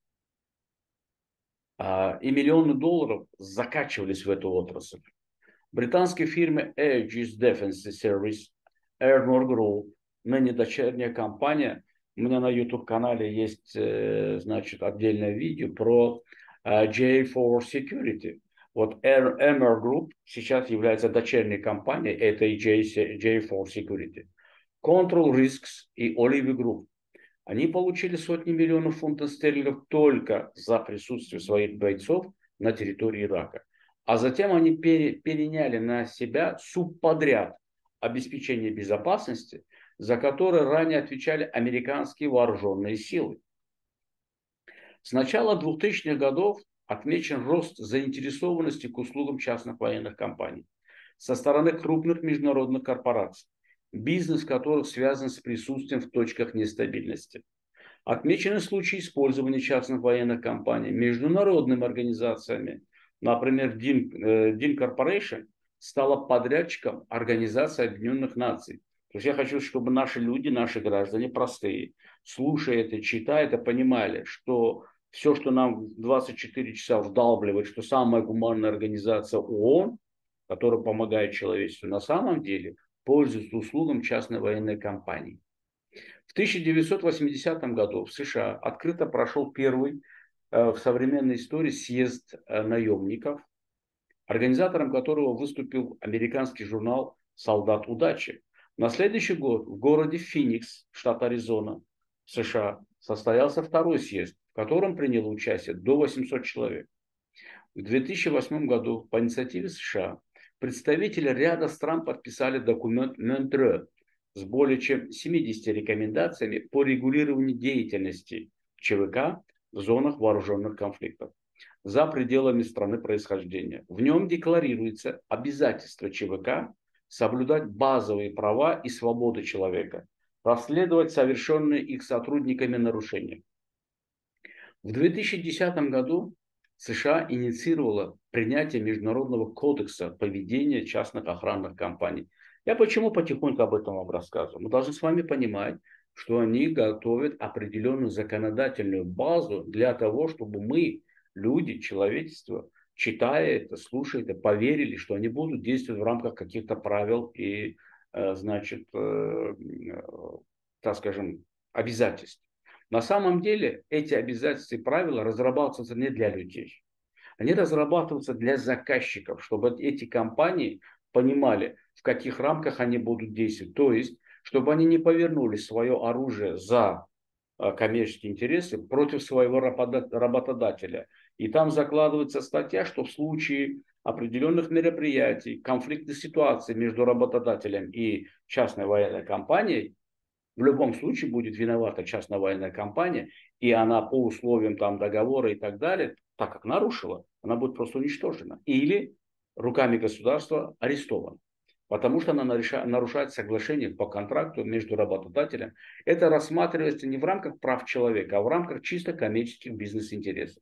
И миллионы долларов закачивались в эту отрасль. Британские фирмы Aegis Defence Service, Armor Group, ныне дочерняя компания. У меня на YouTube-канале есть, значит, отдельное видео про джей фор Security. Вот Armor Group сейчас является дочерней компанией этой джей фор Security. Control Risks и Olive Group. Они получили сотни миллионов фунтов стерлингов только за присутствие своих бойцов на территории Ирака. А затем они переняли на себя субподряд обеспечения безопасности, за который ранее отвечали американские вооруженные силы. С начала двухтысячных годов отмечен рост заинтересованности к услугам частных военных компаний со стороны крупных международных корпораций, бизнес которых связан с присутствием в точках нестабильности. Отмечены случаи использования частных военных компаний международными организациями. Например, Дин Corporation стала подрядчиком Организации Объединенных Наций. То есть я хочу, чтобы наши люди, наши граждане простые, слушая это, читая это, понимали, что все, что нам двадцать четыре часа вдалбливает, что самая гуманная организация ООН, которая помогает человечеству, на самом деле пользуется услугам частной военной компании. В тысяча девятьсот восьмидесятом году в США открыто прошел первый в современной истории съезд наемников, организатором которого выступил американский журнал «Солдат удачи». На следующий год в городе Феникс, штат Аризона, США, состоялся второй съезд, в котором приняло участие до восьмисот человек. В две тысячи восьмом году по инициативе США представители ряда стран подписали документ Монтрео с более чем семьюдесятью рекомендациями по регулированию деятельности ЧВК в зонах вооруженных конфликтов за пределами страны происхождения. В нем декларируется обязательство ЧВК соблюдать базовые права и свободы человека, расследовать совершенные их сотрудниками нарушения. В две тысячи десятом году США инициировала принятие Международного кодекса поведения частных охранных компаний. Я почему потихоньку об этом вам рассказываю? Мы должны с вами понимать, что они готовят определенную законодательную базу для того, чтобы мы, люди, человечество, читая это, слушая это, поверили, что они будут действовать в рамках каких-то правил и, значит, так скажем, обязательств. На самом деле эти обязательства и правила разрабатываются не для людей. Они разрабатываются для заказчиков, чтобы эти компании понимали, в каких рамках они будут действовать. То есть, чтобы они не повернули свое оружие за коммерческие интересы против своего работодателя. И там закладывается статья, что в случае определенных мероприятий, конфликтных ситуаций между работодателем и частной военной компанией, в любом случае будет виновата частная военная компания, и она по условиям там договора и так далее, так как нарушила, она будет просто уничтожена. Или руками государства арестована, потому что она нарушает соглашение по контракту между работодателем. Это рассматривается не в рамках прав человека, а в рамках чисто коммерческих бизнес-интересов.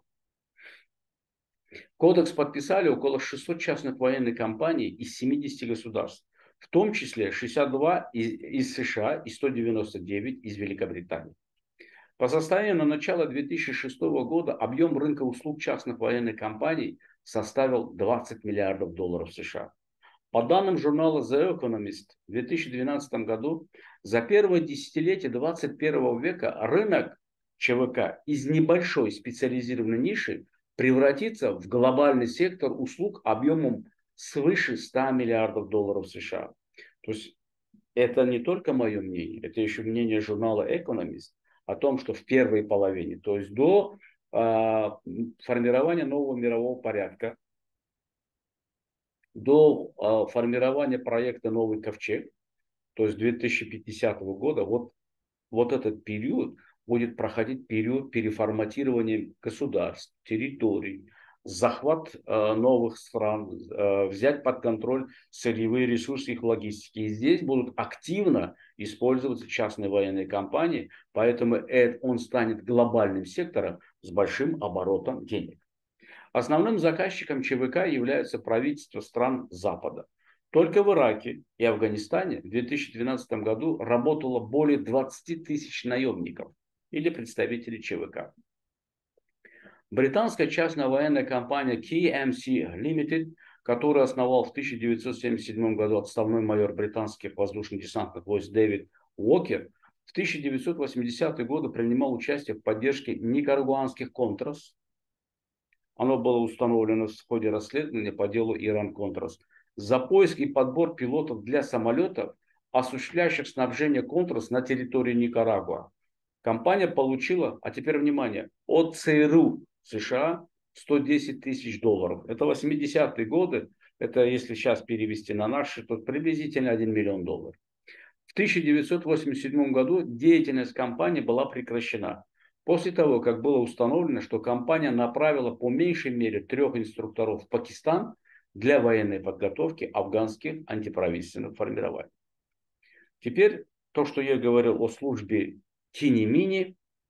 Кодекс подписали около шестисот частных военных компаний из семидесяти государств, в том числе шестьдесят два из, из США и сто девяносто девять из Великобритании. По состоянию на начало две тысячи шестого года объем рынка услуг частных военных компаний составил двадцать миллиардов долларов США. По данным журнала The Economist, в две тысячи двенадцатом году за первое десятилетие двадцать первого века рынок ЧВК из небольшой специализированной ниши превратится в глобальный сектор услуг объемом свыше ста миллиардов долларов США. То есть это не только мое мнение, это еще мнение журнала Economist о том, что в первой половине, то есть до э, формирования нового мирового порядка, до э, формирования проекта «Новый ковчег», то есть две тысячи пятидесятого года, вот, вот этот период будет проходить период переформатирования государств, территорий, захват э, новых стран, э, взять под контроль сырьевые ресурсы их логистики. И здесь будут активно использоваться частные военные компании, поэтому это, он станет глобальным сектором с большим оборотом денег. Основным заказчиком ЧВК являются правительства стран Запада. Только в Ираке и Афганистане в две тысячи двенадцатом году работало более двадцати тысяч наемников или представителей ЧВК. Британская частная военная компания кей эм си Limited, которую основал в тысяча девятьсот семьдесят седьмом году отставной майор британских воздушно-десантных войск Дэвид Уокер, в тысяча девятьсот восьмидесятые годы принимал участие в поддержке никарагуанских контрас. Оно было установлено в ходе расследования по делу Иран-Контрас. За поиск и подбор пилотов для самолетов, осуществляющих снабжение Контрас на территории Никарагуа. Компания получила, а теперь внимание, от ЦРУ США сто десять тысяч долларов. Это восьмидесятые годы, это если сейчас перевести на наши, то приблизительно один миллион долларов. В тысяча девятьсот восемьдесят седьмом году деятельность компании была прекращена. После того, как было установлено, что компания направила по меньшей мере трех инструкторов в Пакистан для военной подготовки афганских антиправительственных формирований. Теперь то, что я говорил о службе Кинемини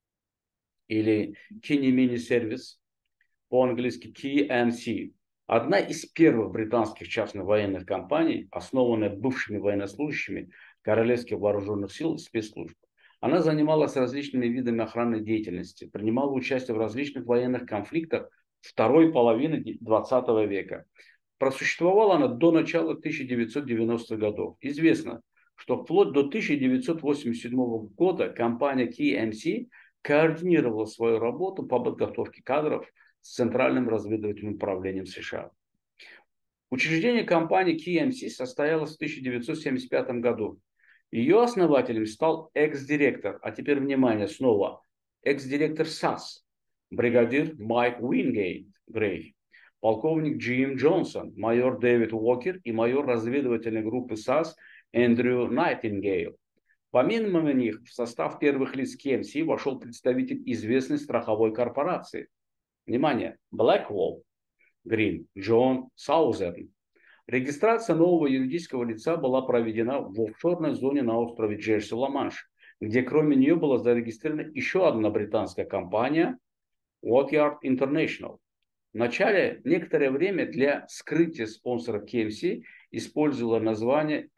или Кинемини сервис, по-английски кей эм си. Одна из первых британских частных военных компаний, основанная бывшими военнослужащими Королевских вооруженных сил и спецслужб. Она занималась различными видами охранной деятельности, принимала участие в различных военных конфликтах второй половины двадцатого века. Просуществовала она до начала тысяча девятьсот девяностых годов. Известно, что вплоть до тысяча девятьсот восемьдесят седьмого года компания кей эм си координировала свою работу по подготовке кадров с Центральным разведывательным управлением США. Учреждение компании кей эм си состоялось в тысяча девятьсот семьдесят пятом году. Ее основателем стал экс-директор, а теперь внимание снова, экс-директор САС, бригадир Майк Уингейт Грей, полковник Джим Джонсон, майор Дэвид Уокер и майор разведывательной группы САС Эндрю Найтингейл. Помимо них в состав первых лиц кей эм си вошел представитель известной страховой корпорации. Внимание, Blackwall Green Джон Саузерн. Регистрация нового юридического лица была проведена в офшорной зоне на острове Джерси-Ла-Манш, где кроме нее была зарегистрирована еще одна британская компания Lockheed International. Вначале некоторое время для скрытия спонсоров кей эм си использовала название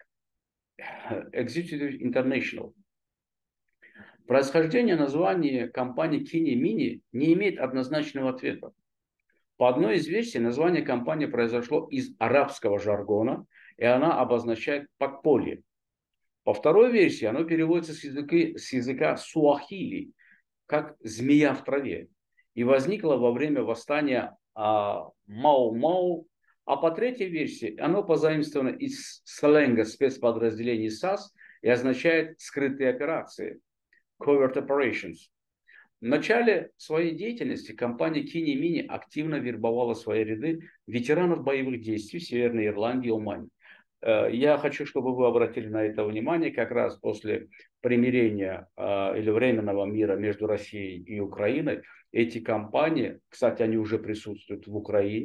Executive International. Происхождение названия компании Кинемини не имеет однозначного ответа. По одной из версий, название компании произошло из арабского жаргона, и она обозначает подполье. По второй версии, оно переводится с языка, с языка суахили, как «змея в траве», и возникло во время восстания а, Мау-Мау. А по третьей версии, оно позаимствовано из сленга спецподразделений САС и означает «скрытые операции» – «covert operations». В начале своей деятельности компания Кинемини активно вербовала в свои ряды ветеранов боевых действий в Северной Ирландии и Омане. Я хочу, чтобы вы обратили на это внимание, как раз после примирения или временного мира между Россией и Украиной, эти компании, кстати, они уже присутствуют в Украине,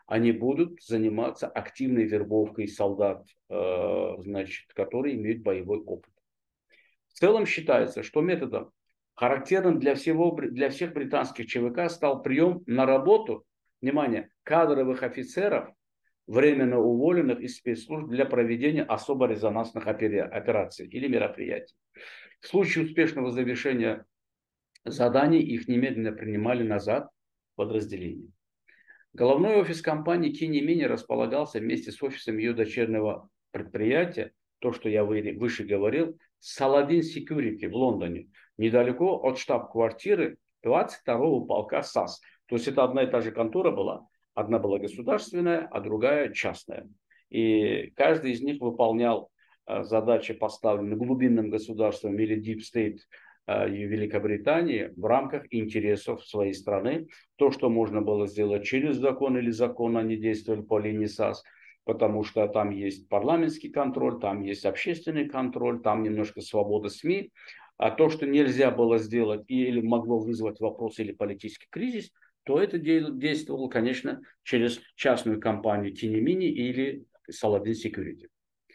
они будут заниматься активной вербовкой солдат, э, значит, которые имеют боевой опыт. В целом считается, что методом, характерным для, всего, для всех британских ЧВК, стал прием на работу, внимание, кадровых офицеров, временно уволенных из спецслужб для проведения особо резонансных операций или мероприятий. В случае успешного завершения заданий их немедленно принимали назад в подразделение. Головной офис компании Kini Mini располагался вместе с офисом ее дочернего предприятия, то, что я выше говорил, Saladin Security в Лондоне, недалеко от штаб-квартиры двадцать второго полка САС. То есть это одна и та же контора была. Одна была государственная, а другая частная. И каждый из них выполнял задачи, поставленные глубинным государством или Deep State Великобритании в рамках интересов своей страны. То, что можно было сделать через закон или закон, они действовали по линии САС, потому что там есть парламентский контроль, там есть общественный контроль, там немножко свобода СМИ. А то, что нельзя было сделать или могло вызвать вопрос или политический кризис, то это действовало, конечно, через частную компанию Kini Mini или Saladin Security.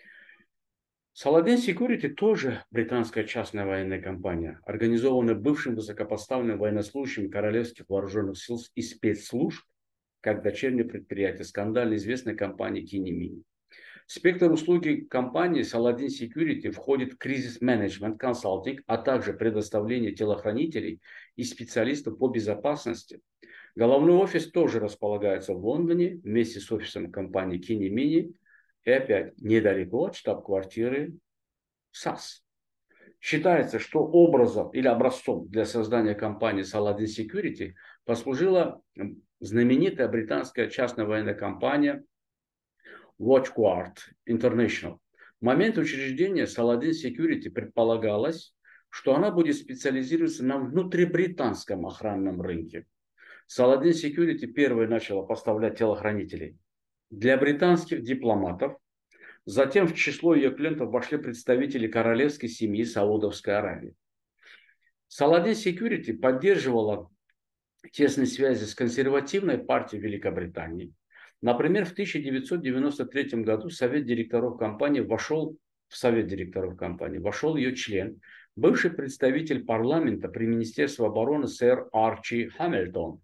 Saladin Security тоже британская частная военная компания, организованная бывшим высокопоставленным военнослужащим королевских вооруженных сил и спецслужб, как дочернее предприятие скандально известной компании Kini Mini. В спектр услуги компании Saladin Security входит кризис-менеджмент, консалтинг, а также предоставление телохранителей и специалистов по безопасности. Головной офис тоже располагается в Лондоне вместе с офисом компании Kini Mini и опять недалеко от штаб-квартиры САС. Считается, что образом или образцом для создания компании Saladin Security послужила знаменитая британская частная военная компания Watchguard International. В момент учреждения Saladin Security предполагалось, что она будет специализироваться на внутрибританском охранном рынке. Saladin Security первой начала поставлять телохранителей для британских дипломатов. Затем в число ее клиентов вошли представители королевской семьи Саудовской Аравии. Saladin Security поддерживала тесные связи с консервативной партией Великобритании. Например, в тысяча девятьсот девяносто третьем году Совет директоров компании вошел в Совет директоров компании вошел ее член, бывший представитель парламента при Министерстве обороны сэр Арчи Хамильтон.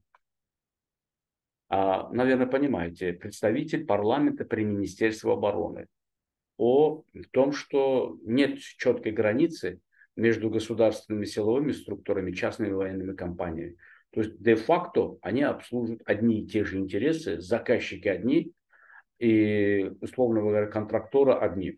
А, наверное, понимаете, представитель парламента при Министерстве обороны. О том, что нет четкой границы между государственными силовыми структурами и частными военными компаниями. То есть де-факто они обслуживают одни и те же интересы, заказчики одни и, условно говоря, контракторы одни.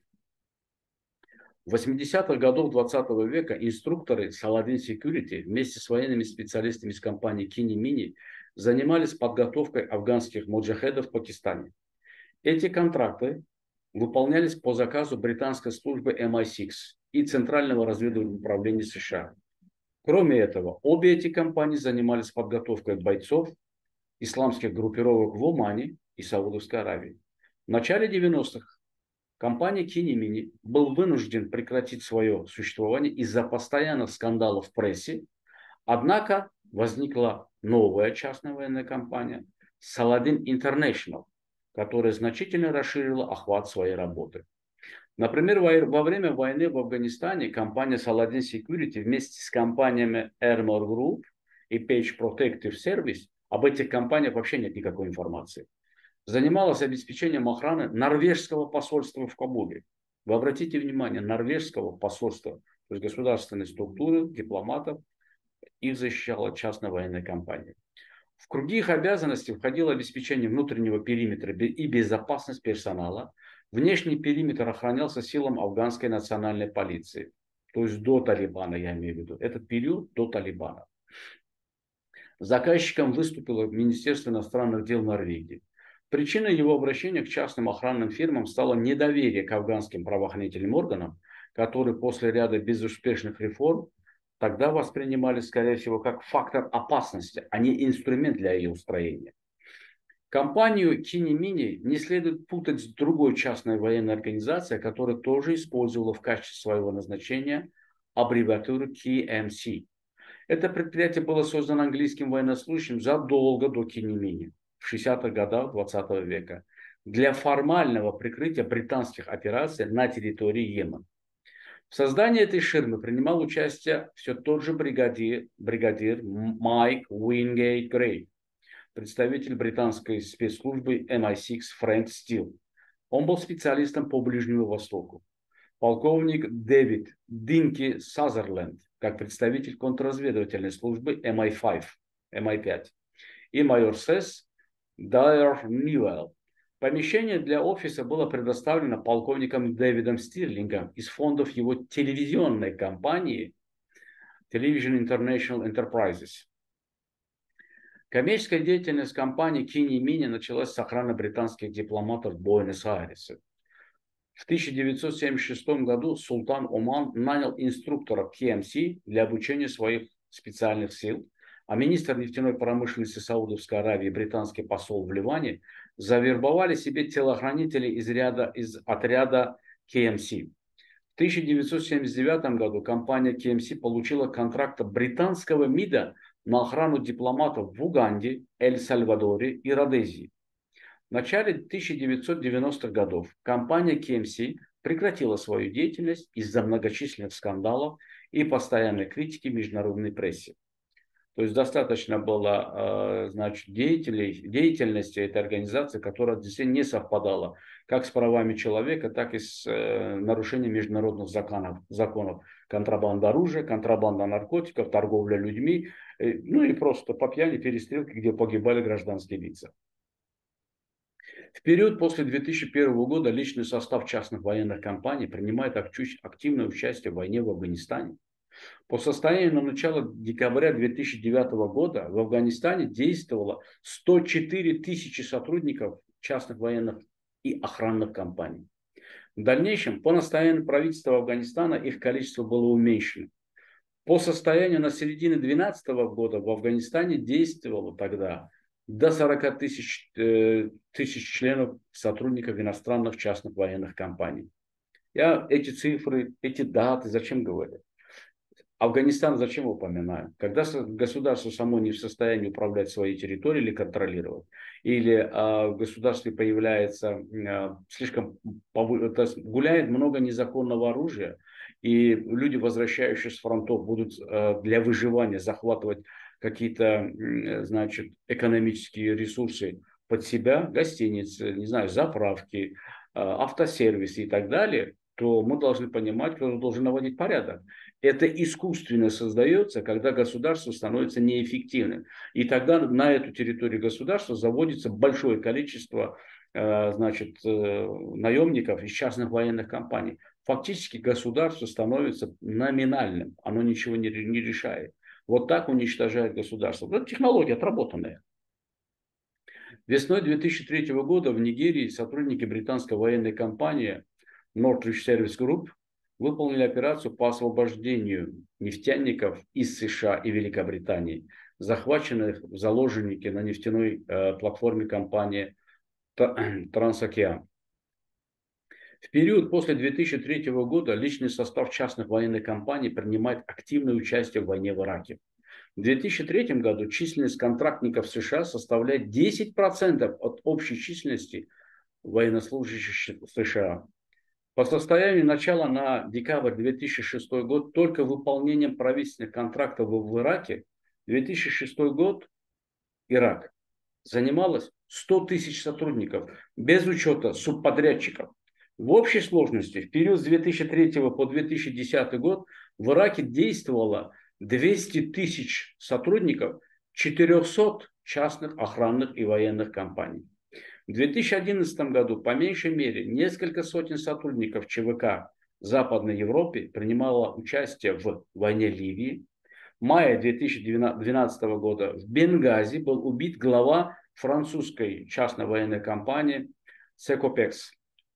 В восьмидесятых годах двадцатого века инструкторы Saladin Security вместе с военными специалистами из компании Kini Mini занимались подготовкой афганских муджахедов в Пакистане. Эти контракты выполнялись по заказу британской службы эм ай шесть и Центрального разведывательного управления США. Кроме этого, обе эти компании занимались подготовкой бойцов исламских группировок в Омане и Саудовской Аравии. В начале девяностых компания Kini Mini был вынужден прекратить свое существование из-за постоянных скандалов в прессе. Однако возникла новая частная военная компания Saladin International, которая значительно расширила охват своей работы. Например, во время войны в Афганистане компания Saladin Security вместе с компаниями Armor Group и Page Protective Service, об этих компаниях вообще нет никакой информации, занималась обеспечением охраны норвежского посольства в Кабуле. Вы обратите внимание, норвежского посольства, то есть государственной структуры, дипломатов, их защищала частная военная компания. В круги их обязанностей входило обеспечение внутреннего периметра и безопасность персонала. Внешний периметр охранялся силам афганской национальной полиции. То есть до Талибана, я имею в виду. Этот период до Талибана. Заказчиком выступило Министерство иностранных дел Норвегии. Причиной его обращения к частным охранным фирмам стало недоверие к афганским правоохранительным органам, которые после ряда безуспешных реформ тогда воспринимались, скорее всего, как фактор опасности, а не инструмент для ее устроения. Компанию Kini Mini не следует путать с другой частной военной организацией, которая тоже использовала в качестве своего назначения аббревиатуру ти эм си. Это предприятие было создано английским военнослужащим задолго до Kini Mini. в шестидесятых годах двадцатого века для формального прикрытия британских операций на территории Йемена. В создании этой ширмы принимал участие все тот же бригадир, бригадир Майк Уингейт Грей, представитель британской спецслужбы эм ай шесть Фрэнк Стил. Он был специалистом по Ближнему Востоку. Полковник Дэвид Динки Сазерленд, как представитель контрразведывательной службы эм ай пять, эм ай пять. И майор СЭС Дайер Ньюэлл. Помещение для офиса было предоставлено полковником Дэвидом Стирлингом из фондов его телевизионной компании Television International Enterprises. Коммерческая деятельность компании Кини Мини началась с охраны британских дипломатов в Буэнос-Айресе. В тысяча девятьсот семьдесят шестом году султан Оман нанял инструкторов кей эм си для обучения своих специальных сил, а министр нефтяной промышленности Саудовской Аравии и британский посол в Ливане завербовали себе телохранителей из, ряда, из отряда кей эм си. В тысяча девятьсот семьдесят девятом году компания кей эм си получила контракт британского МИДа на охрану дипломатов в Уганде, Эль-Сальвадоре и Родезии. В начале тысяча девятьсот девяностых годов компания кей эм си прекратила свою деятельность из-за многочисленных скандалов и постоянной критики международной прессе. То есть достаточно было значит, деятелей, деятельности этой организации, которая действительно не совпадала как с правами человека, так и с нарушением международных законов. законов. Контрабанда оружия, контрабанда наркотиков, торговля людьми, ну и просто по пьяни перестрелки, где погибали гражданские лица. В период после две тысячи первого года личный состав частных военных компаний принимает активное участие в войне в Афганистане. По состоянию на начало декабря две тысячи девятого года в Афганистане действовало сто четыре тысячи сотрудников частных военных и охранных компаний. В дальнейшем, по настоянию правительства Афганистана, их количество было уменьшено. По состоянию на середину две тысячи двенадцатого года в Афганистане действовало тогда до сорока тысяч, э, тысяч членов сотрудников иностранных частных военных компаний. Я эти цифры, эти даты зачем говорю? Афганистан зачем упоминаю? Когда государство само не в состоянии управлять своей территорией или контролировать, или а, в государстве появляется а, слишком, то есть гуляет много незаконного оружия, и люди, возвращающиеся с фронтов, будут а, для выживания захватывать какие-то, значит, экономические ресурсы под себя, гостиницы, не знаю, заправки, а, автосервисы и так далее, то мы должны понимать, кто должен наводить порядок. Это искусственно создается, когда государство становится неэффективным. И тогда на эту территорию государства заводится большое количество значит, наемников из частных военных компаний. Фактически государство становится номинальным, оно ничего не, не решает. Вот так уничтожает государство. Это технология отработанная. Весной две тысячи третьего года в Нигерии сотрудники британской военной компании Northridge Service Group выполнили операцию по освобождению нефтяников из США и Великобритании, захваченных в заложники на нефтяной э, платформе компании Трансокеан. В период после две тысячи третьего года личный состав частных военных компаний принимает активное участие в войне в Ираке. В две тысячи третьем году численность контрактников США составляет десять процентов от общей численности военнослужащих США. По состоянию начала на декабрь две тысячи шестой год только выполнением правительственных контрактов в Ираке две тысячи шестой год Ирак занималось сто тысяч сотрудников без учета субподрядчиков. В общей сложности в период с две тысячи третьего по две тысячи десятый год в Ираке действовало двести тысяч сотрудников четырехсот частных охранных и военных компаний. В две тысячи одиннадцатом году по меньшей мере несколько сотен сотрудников ЧВК в Западной Европе принимало участие в войне Ливии. В мае две тысячи двенадцатого года в Бенгази был убит глава французской частной военной компании Секопекс.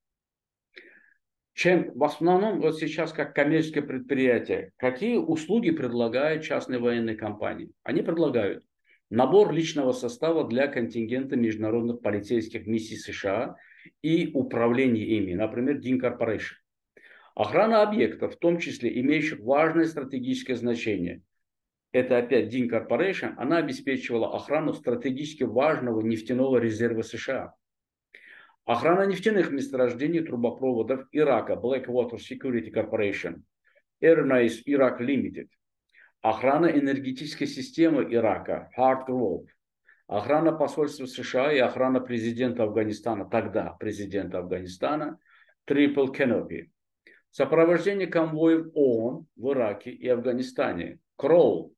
Чем в основном вот сейчас как коммерческое предприятие, какие услуги предлагают частные военные компании? Они предлагают набор личного состава для контингента международных полицейских миссий США и управление ими, например, Дин Corporation. Охрана объектов, в том числе имеющих важное стратегическое значение. это опять Дин Corporation, она обеспечивала охрану стратегически важного нефтяного резерва США. Охрана нефтяных месторождений трубопроводов Ирака, Blackwater Security Corporation, Airnace Iraq Limited. Охрана энергетической системы Ирака, Hard Grove. Охрана посольства США и охрана президента Афганистана, тогда президента Афганистана, Triple Canopy. Сопровождение конвоев ООН в Ираке и Афганистане, Кроу.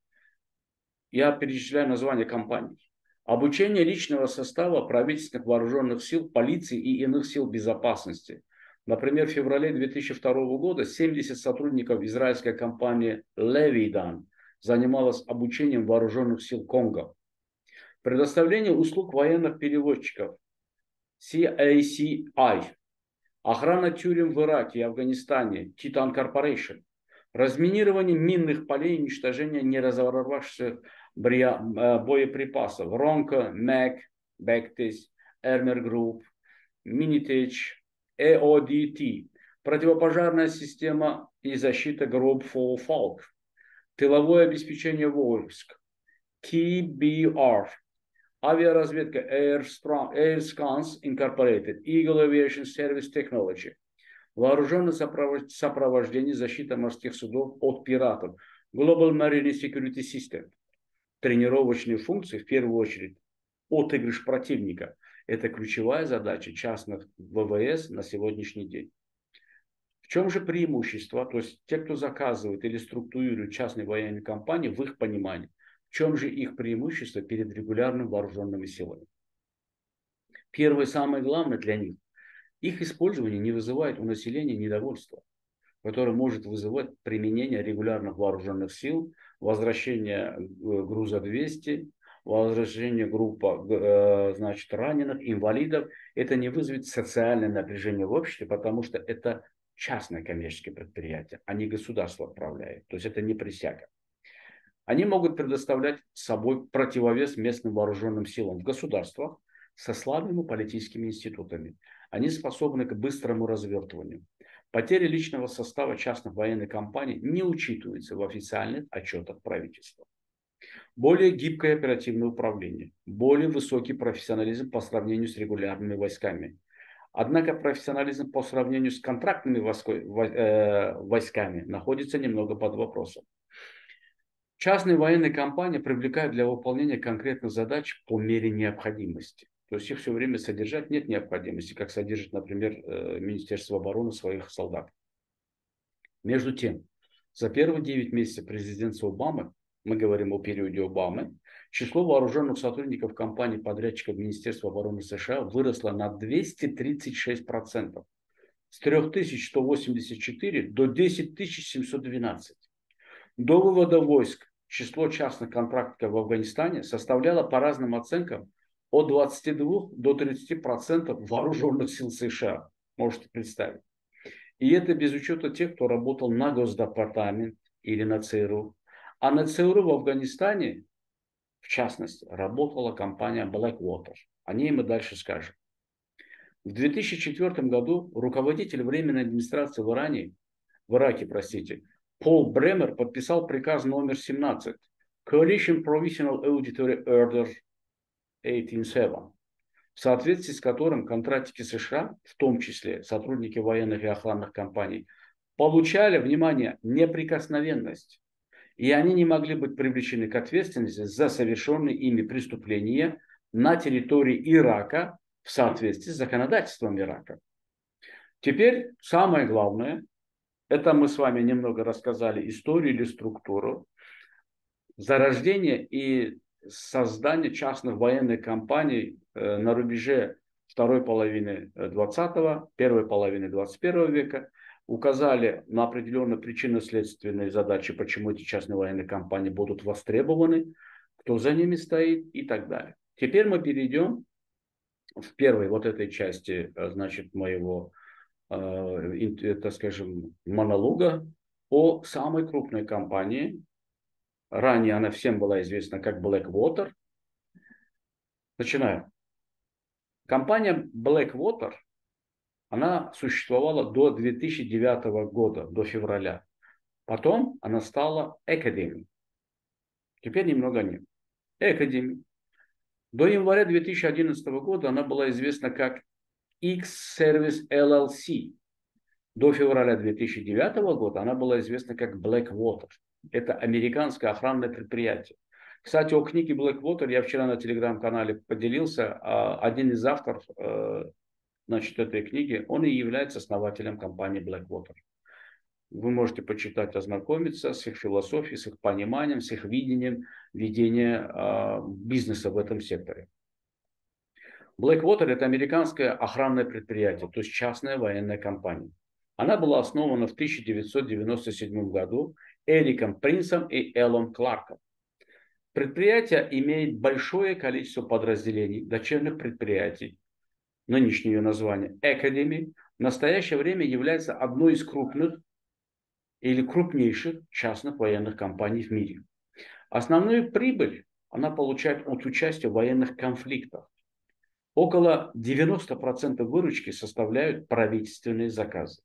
Я перечисляю названия компаний. Обучение личного состава правительственных вооруженных сил, полиции и иных сил безопасности. Например, в феврале две тысячи второго года семьдесят сотрудников израильской компании Levidan занималась обучением вооруженных сил Конго. Предоставление услуг военных переводчиков си эй си ай. Охрана тюрем в Ираке и Афганистане Titan Corporation. Разминирование минных полей и уничтожение неразорвавшихся боеприпасов. Ронко, МЭК, Бектис, Эрмер Групп, Минитеч, и о ди ти. Противопожарная система и защита Group for Falk. Тыловое обеспечение войск. кей би ар. Авиаразведка Air Scans Incorporated. Eagle Aviation Service Technology. Вооруженное сопровождение, защита морских судов от пиратов. Global Marine Security System. Тренировочные функции, в первую очередь, отыгрыш противника. Это ключевая задача частных ВВС на сегодняшний день. В чем же преимущество? То есть те, кто заказывает или структурирует частные военные компании, в их понимании, в чем же их преимущество перед регулярными вооруженными силами? Первое, самое главное для них, их использование не вызывает у населения недовольства, которое может вызывать применение регулярных вооруженных сил, возвращение груза двести, возвращение группы значит, раненых, инвалидов. Это не вызовет социальное напряжение в обществе, потому что это частное коммерческое предприятие, а не государство управляет. То есть это не присяга. Они могут предоставлять собой противовес местным вооруженным силам в государствах со слабыми политическими институтами. Они способны к быстрому развертыванию. Потери личного состава частных военных компаний не учитываются в официальных отчетах правительства. Более гибкое оперативное управление, более высокий профессионализм по сравнению с регулярными войсками. Однако профессионализм по сравнению с контрактными войсками находится немного под вопросом. Частные военные компании привлекают для выполнения конкретных задач по мере необходимости. То есть их все время содержать нет необходимости, как содержит, например, Министерство обороны своих солдат. Между тем, за первые девять месяцев президентства Обамы, мы говорим о периоде Обамы, число вооруженных сотрудников компаний-подрядчиков Министерства обороны США выросло на двести тридцать шесть процентов. С трёх тысяч ста восьмидесяти четырёх до десяти тысяч семисот двенадцати. До вывода войск число частных контрактов в Афганистане составляло по разным оценкам от двадцати двух до тридцати процентов вооруженных сил США. Можете представить. И это без учета тех, кто работал на Госдепартамент или на ЦРУ. А на ЦРУ в Афганистане, в частности, работала компания Blackwater. О ней мы дальше скажем. В две тысячи четвёртом году руководитель Временной администрации в Иране, в Ираке, простите, Пол Бремер подписал приказ номер семнадцать Coalition Provisional Auditory Order восемьдесят семь, в соответствии с которым контрактники США, в том числе сотрудники военных и охранных компаний, получали, внимание, неприкосновенность. И они не могли быть привлечены к ответственности за совершенные ими преступления на территории Ирака в соответствии с законодательством Ирака. Теперь самое главное. Это мы с вами немного рассказали историю или структуру зарождения и создания частных военных компаний на рубеже второй половины двадцатого, первой половины двадцать первого века. Указали на определенные причинно-следственные задачи, почему эти частные военные компании будут востребованы, кто за ними стоит и так далее. Теперь мы перейдем в первой вот этой части, значит, моего это, скажем, монолога о самой крупной компании. Ранее она всем была известна как Blackwater. Начинаем. Компания Blackwater, она существовала до две тысячи девятого года, до февраля. Потом она стала Academy. Теперь немного о нем. Academy. До января две тысячи одиннадцатого года она была известна как X-Service эл эл си. До февраля две тысячи девятого года она была известна как Blackwater. Это американское охранное предприятие. Кстати, о книге Blackwater я вчера на телеграм-канале поделился. Один из авторов, значит, этой книги, он и является основателем компании Blackwater. Вы можете почитать, ознакомиться с их философией, с их пониманием, с их видением ведения э, бизнеса в этом секторе. Blackwater – это американское охранное предприятие, то есть частная военная компания. Она была основана в тысяча девятьсот девяносто седьмом году Эриком Принсом и Эллом Кларком. Предприятие имеет большое количество подразделений, дочерних предприятий. Нынешнее ее название Academy в настоящее время является одной из крупных или крупнейших частных военных компаний в мире. Основную прибыль она получает от участия в военных конфликтах. Около девяноста процентов выручки составляют правительственные заказы.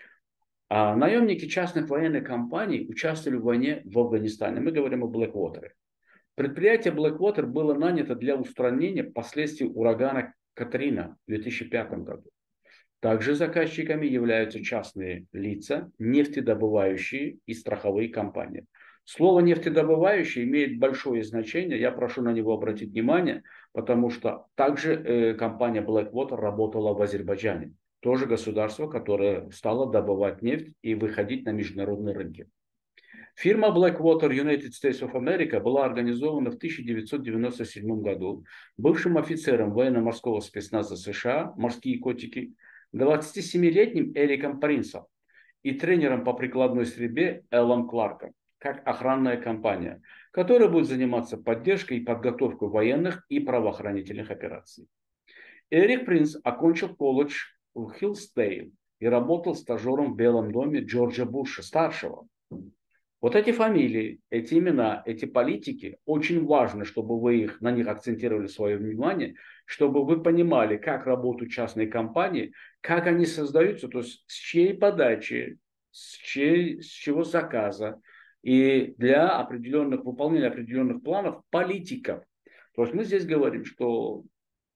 А наемники частных военных компаний участвовали в войне в Афганистане. Мы говорим о Blackwater. Предприятие Blackwater было нанято для устранения последствий урагана Катрина в две тысячи пятом году. Также заказчиками являются частные лица, нефтедобывающие и страховые компании. Слово «нефтедобывающие» имеет большое значение, я прошу на него обратить внимание, потому что также э, компания Blackwater работала в Азербайджане, тоже государство, которое стало добывать нефть и выходить на международные рынки. Фирма Blackwater United States of America была организована в тысяча девятьсот девяносто седьмом году бывшим офицером военно-морского спецназа США «Морские котики», двадцатисемилетним Эриком Принсом и тренером по прикладной стрельбе Эллом Кларком, как охранная компания, которая будет заниматься поддержкой и подготовкой военных и правоохранительных операций. Эрик Принс окончил колледж в Хиллсдейл и работал стажером в Белом доме Джорджа Буша-старшего. Вот эти фамилии, эти имена, эти политики, очень важно, чтобы вы их, на них акцентировали свое внимание, чтобы вы понимали, как работают частные компании, как они создаются, то есть с чьей подачи, с, чьей, с чего заказа, и для определенных, выполнения определенных планов политиков. То есть мы здесь говорим, что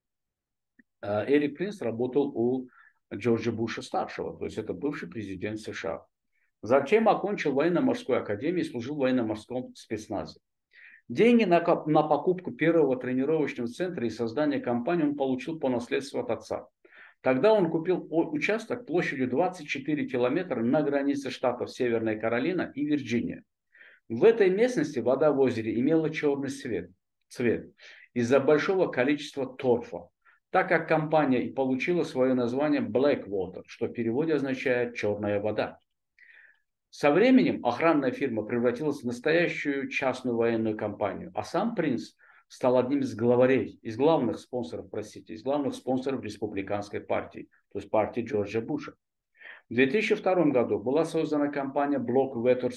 Эрик Принс работал у Джорджа Буша-старшего, то есть это бывший президент США. Затем окончил военно-морскую академию и служил в военно-морском спецназе. Деньги на, на покупку первого тренировочного центра и создание компании он получил по наследству от отца. Тогда он купил участок площадью двадцать четыре километра на границе штатов Северная Каролина и Вирджиния. В этой местности вода в озере имела черный цвет, цвет из-за большого количества торфа, так как компания и получила свое название Blackwater, что в переводе означает «черная вода». Со временем охранная фирма превратилась в настоящую частную военную компанию, а сам Принц стал одним из главарей, из главных спонсоров, простите, из главных спонсоров республиканской партии, то есть партии Джорджа Буша. В две тысячи втором году была создана компания Blackwater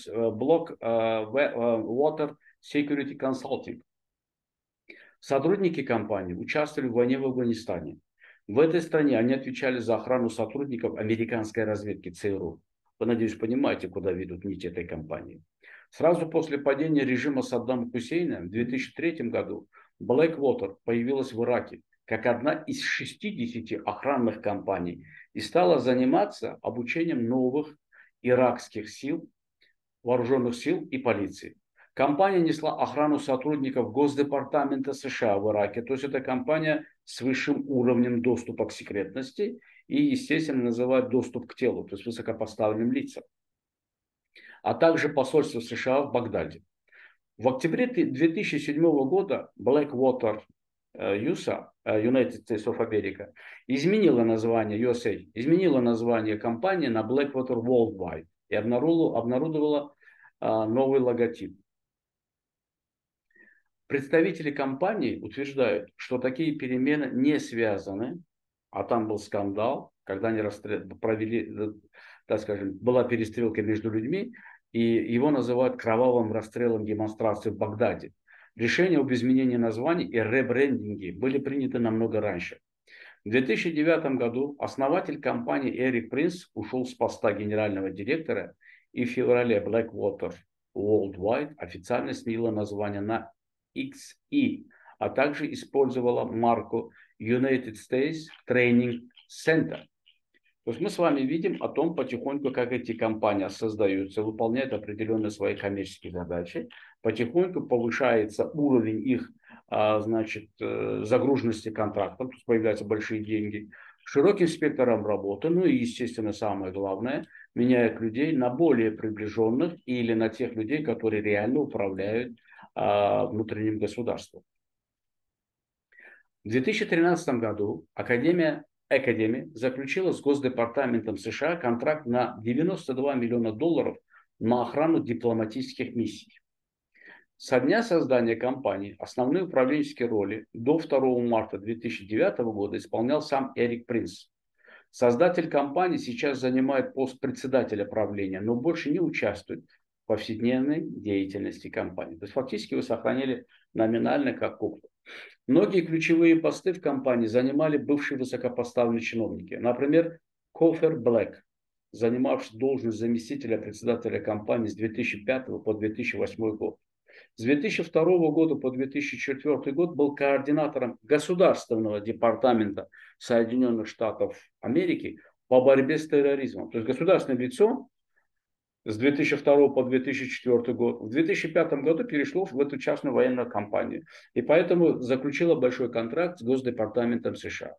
Security Consulting. Сотрудники компании участвовали в войне в Афганистане. В этой стране они отвечали за охрану сотрудников американской разведки ЦРУ. Вы, надеюсь, понимаете, куда ведут нити этой компании. Сразу после падения режима Саддама Хусейна в две тысячи третьем году Blackwater появилась в Ираке как одна из шестидесяти охранных компаний и стала заниматься обучением новых иракских сил, вооруженных сил и полиции. Компания несла охрану сотрудников Госдепартамента США в Ираке, то есть это компания с высшим уровнем доступа к секретности и, естественно, называют доступ к телу, то есть высокопоставленным лицам, а также посольство США в Багдаде. В октябре две тысячи седьмого года Blackwater ю эс эй, United States of America, изменила название ю эс эй, изменила название компании на Blackwater Worldwide и обнаружила, обнародовала а, новый логотип. Представители компании утверждают, что такие перемены не связаны, а там был скандал, когда они расстрел... провели, так скажем, была перестрелка между людьми, и его называют кровавым расстрелом демонстрации в Багдаде. Решения об изменении названий и ребрендинге были приняты намного раньше. В две тысячи девятом году основатель компании Эрик Принс ушел с поста генерального директора, и в феврале Blackwater Worldwide официально сменила название на икс и, а также использовала марку United States Training Center. То есть мы с вами видим о том потихоньку, как эти компании создаются, выполняют определенные свои коммерческие задачи. Потихоньку повышается уровень их, а, значит, э, загруженности контрактов, то есть появляются большие деньги, широким спектром работы, ну и, естественно, самое главное, меняют людей на более приближенных или на тех людей, которые реально управляют а, внутренним государством. В две тысячи тринадцатом году Академия Академия заключила с Госдепартаментом США контракт на девяносто два миллиона долларов на охрану дипломатических миссий. Со дня создания компании основные управленческие роли до второго марта две тысячи девятого года исполнял сам Эрик Принц. Создатель компании сейчас занимает пост председателя правления, но больше не участвует в повседневной деятельности компании. То есть фактически вы сохранили номинально как куклу. Многие ключевые посты в компании занимали бывшие высокопоставленные чиновники. Например, Кофер Блэк, занимавший должность заместителя председателя компании с две тысячи пятого по две тысячи восьмой год. С две тысячи второго года по две тысячи четвёртый год был координатором Государственного департамента Соединенных Штатов Америки по борьбе с терроризмом. То есть государственное лицо с две тысячи второго по две тысячи четвёртый год в две тысячи пятом году перешло в эту частную военную компанию. И поэтому заключила большой контракт с Госдепартаментом США.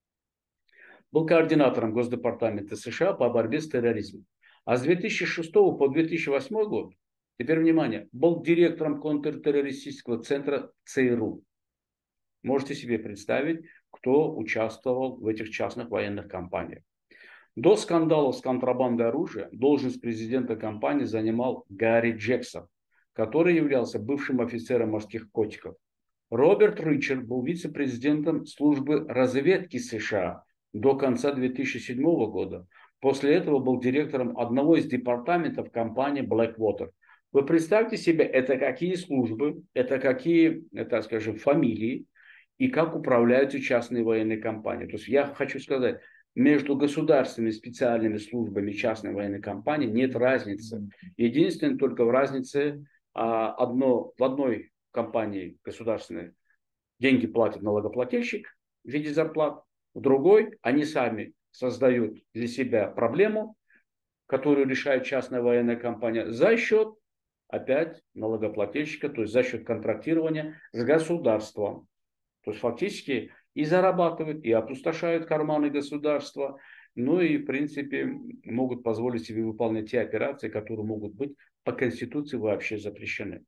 Был координатором Госдепартамента США по борьбе с терроризмом. А с две тысячи шестого по две тысячи восьмой год, теперь внимание, был директором контртеррористического центра ЦРУ. Можете себе представить, кто участвовал в этих частных военных компаниях. До скандалов с контрабандой оружия должность президента компании занимал Гарри Джексон, который являлся бывшим офицером морских котиков. Роберт Ричард был вице-президентом службы разведки США до конца две тысячи седьмого года. После этого был директором одного из департаментов компании Blackwater. Вы представьте себе, это какие службы, это какие, так скажем, фамилии и как управляются частные военные компании. То есть я хочу сказать, между государственными специальными службами и частной военной компанией нет разницы. Единственное только в разнице а, одно, в одной компании государственной деньги платит налогоплательщик в виде зарплат, в другой они сами создают для себя проблему, которую решает частная военная компания за счет опять налогоплательщика, то есть за счет контрактирования с государством. То есть фактически и зарабатывают, и опустошают карманы государства, ну и в принципе могут позволить себе выполнять те операции, которые могут быть по Конституции вообще запрещены.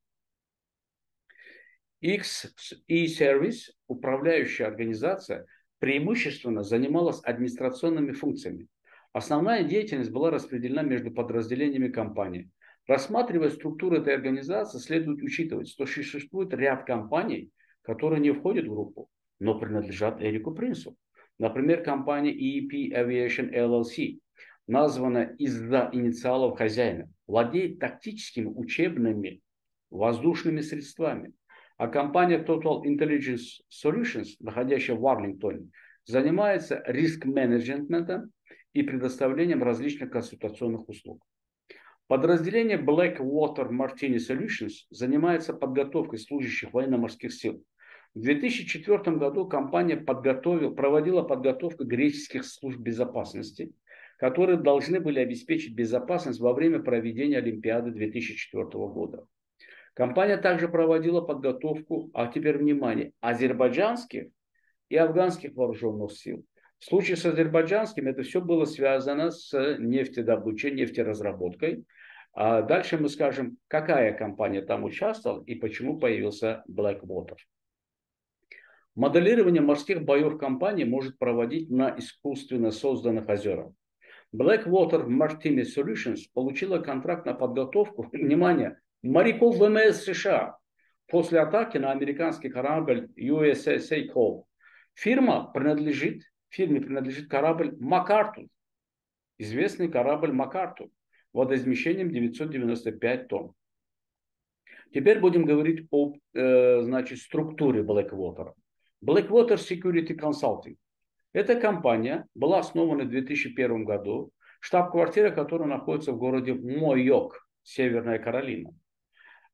икс и-Service, управляющая организация, преимущественно занималась администрационными функциями. Основная деятельность была распределена между подразделениями компании. Рассматривая структуру этой организации, следует учитывать, что существует ряд компаний, которые не входят в группу, но принадлежат Эрику Принцу. Например, компания и и пи Aviation эл эл си, названа из-за инициалов хозяина, владеет тактическими учебными воздушными средствами. А компания Total Intelligence Solutions, находящаяся в Арлингтоне, занимается риск-менеджментом и предоставлением различных консультационных услуг. Подразделение Blackwater Martini Solutions занимается подготовкой служащих военно-морских сил. В две тысячи четвёртом году компания подготовила, проводила подготовку греческих служб безопасности, которые должны были обеспечить безопасность во время проведения Олимпиады две тысячи четвёртого года. Компания также проводила подготовку, а теперь внимание, азербайджанских и афганских вооруженных сил. В случае с азербайджанским это все было связано с нефтедобычей, нефтеразработкой. А дальше мы скажем, какая компания там участвовала и почему появился Blackwater. Моделирование морских боев компании может проводить на искусственно созданных озерах. Blackwater Martini Solutions получила контракт на подготовку, внимание, моряков ВМС США после атаки на американский корабль ю эс эс эй Cole. Фирма принадлежит, фирме принадлежит корабль МакАртур, известный корабль МакАртур, водоизмещением девятьсот девяносто пять тонн. Теперь будем говорить о э, значит, структуре Blackwater. Blackwater Security Consulting. Эта компания была основана в две тысячи первом году, штаб-квартира которой находится в городе Мойок, Северная Каролина.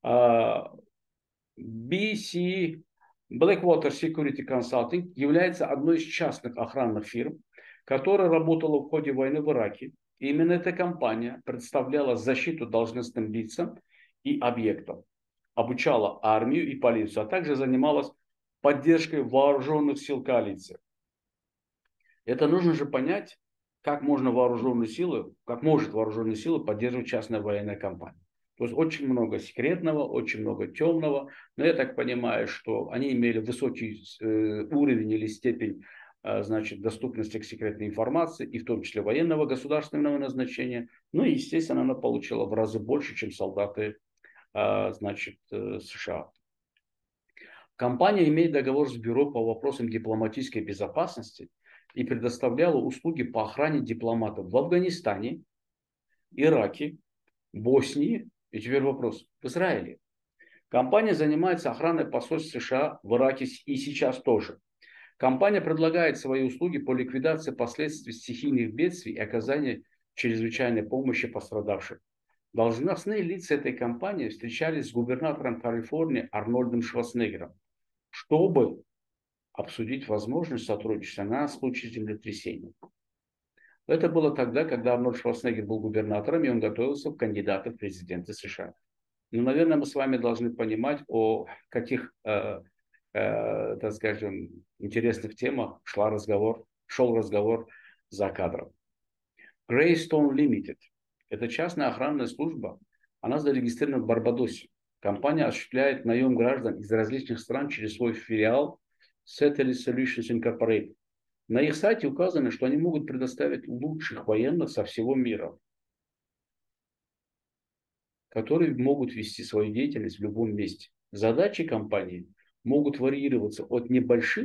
би си Blackwater Security Consulting является одной из частных охранных фирм, которая работала в ходе войны в Ираке. И именно эта компания представляла защиту должностным лицам и объектам, обучала армию и полицию, а также занималась поддержкой вооруженных сил коалиции. Это нужно же понять, как можно вооруженные силы, как может вооруженные силы поддерживать частная военная компания. То есть очень много секретного, очень много темного. Но я так понимаю, что они имели высокий э, уровень или степень э, значит, доступности к секретной информации, и в том числе военного государственного назначения. Ну и, естественно, она получила в разы больше, чем солдаты э, значит, э, США. Компания имеет договор с Бюро по вопросам дипломатической безопасности и предоставляла услуги по охране дипломатов в Афганистане, Ираке, Боснии и теперь вопрос в Израиле. Компания занимается охраной посольств США в Ираке и сейчас тоже. Компания предлагает свои услуги по ликвидации последствий стихийных бедствий и оказанию чрезвычайной помощи пострадавшим. Должностные лица этой компании встречались с губернатором Калифорнии Арнольдом Шварценеггером, чтобы обсудить возможность сотрудничества на случай землетрясения. Это было тогда, когда Арнольд Шварценеггер был губернатором, и он готовился в кандидаты в президенты США. Ну, наверное, мы с вами должны понимать, о каких, э, э, так скажем, интересных темах шла разговор, шел разговор за кадром. Greystone Limited. Это частная охранная служба. Она зарегистрирована в Барбадосе. Компания осуществляет наем граждан из различных стран через свой филиал Satellite Solutions Incorporated. На их сайте указано, что они могут предоставить лучших военных со всего мира, которые могут вести свою деятельность в любом месте. Задачи компании могут варьироваться от небольших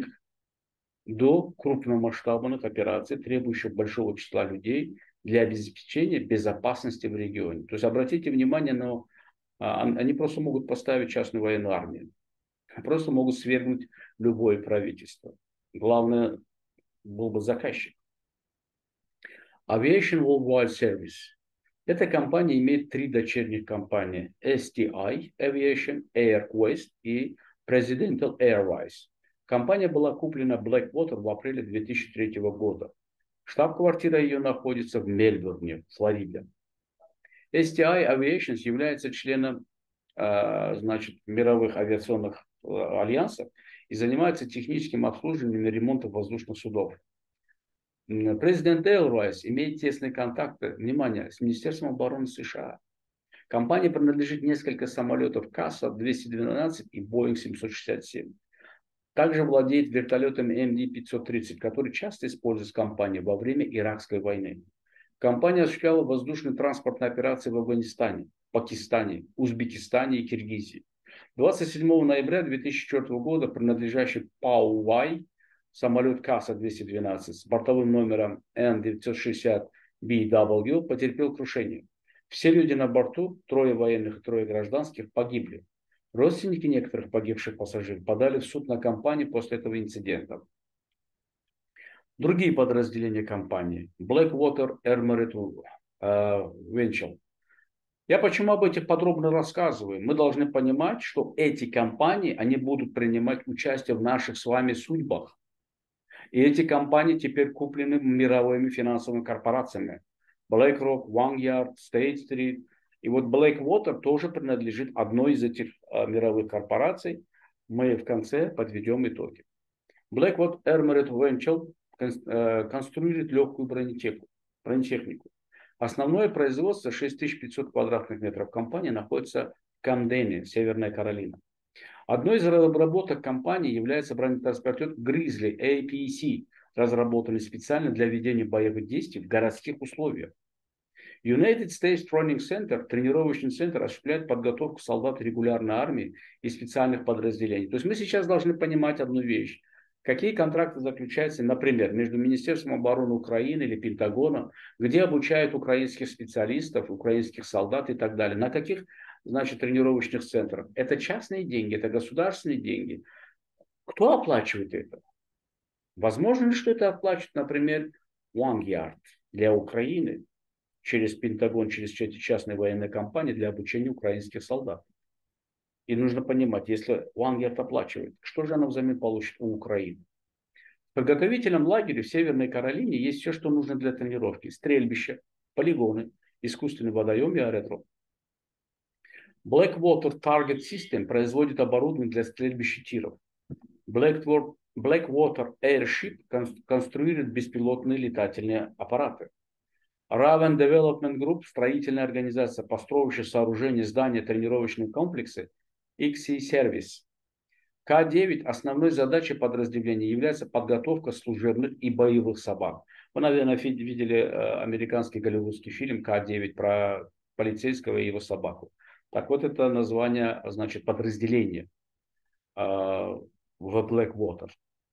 до крупномасштабных операций, требующих большого числа людей для обеспечения безопасности в регионе. То есть обратите внимание, на, они просто могут поставить частную военную армию, просто могут свергнуть любое правительство. Главное, был бы заказчик. Aviation Worldwide Service. Эта компания имеет три дочерних компании: эс ти ай Aviation, AirQuest и Presidential Airways. Компания была куплена Blackwater в апреле две тысячи третьего года. Штаб-квартира ее находится в Мельбурне, Флорида. эс ти ай Aviation является членом значит, мировых авиационных альянсов и занимается техническим обслуживанием и ремонтом воздушных судов. Президент Airways имеет тесные контакты, внимание, с Министерством обороны США. Компании принадлежит несколько самолетов Касса двести двенадцать и Боинг семьсот шестьдесят семь. Также владеет вертолетами эм ди пятьсот тридцать, которые часто используется компанией во время Иракской войны. Компания осуществляла воздушные транспортные операции в Афганистане, Пакистане, Узбекистане и Киргизии. двадцать седьмого ноября две тысячи четвёртого года принадлежащий Пау-Вай самолет Касса двести двенадцать с бортовым номером эн девятьсот шестьдесят би дабл ю потерпел крушение. Все люди на борту, трое военных и трое гражданских, погибли. Родственники некоторых погибших пассажиров подали в суд на компанию после этого инцидента. Другие подразделения компании. Blackwater Armored Venture. Я почему об этих подробно рассказываю? Мы должны понимать, что эти компании, они будут принимать участие в наших с вами судьбах. И эти компании теперь куплены мировыми финансовыми корпорациями. BlackRock, Vanguard, State Street. И вот Blackwater тоже принадлежит одной из этих а, мировых корпораций. Мы в конце подведем итоги. Blackwater Armored Venture конструирует легкую бронетехнику. бронетехнику. Основное производство шесть тысяч пятьсот квадратных метров. Компания находится в Камдене, Северная Каролина. Одной из разработок компании является бронетранспортер Grizzly эй пи си, разработанный специально для ведения боевых действий в городских условиях. United States Training Center, тренировочный центр, осуществляет подготовку солдат регулярной армии и специальных подразделений. То есть мы сейчас должны понимать одну вещь. Какие контракты заключаются, например, между Министерством обороны Украины или Пентагоном, где обучают украинских специалистов, украинских солдат и так далее. На каких, значит, тренировочных центрах? Это частные деньги, это государственные деньги. Кто оплачивает это? Возможно ли, что это оплачивает, например, Vanguard для Украины через Пентагон, через частные военные компании для обучения украинских солдат? И нужно понимать, если Лангерт оплачивает, что же она взамен получит у Украины? В подготовительном лагере в Северной Каролине есть все, что нужно для тренировки. Стрельбище, полигоны, искусственный водоем и аэродром. Blackwater Target System производит оборудование для стрельбища тиров. Blackwater, Blackwater Airship конструирует беспилотные летательные аппараты. Raven Development Group, строительная организация, построившая сооружение, здания, тренировочные комплексы, икс и Service. К девять основной задачей подразделения является подготовка служебных и боевых собак. Вы, наверное, видели э, американский голливудский фильм К девять про полицейского и его собаку. Так вот, это название, значит, подразделения э, в Blackwater.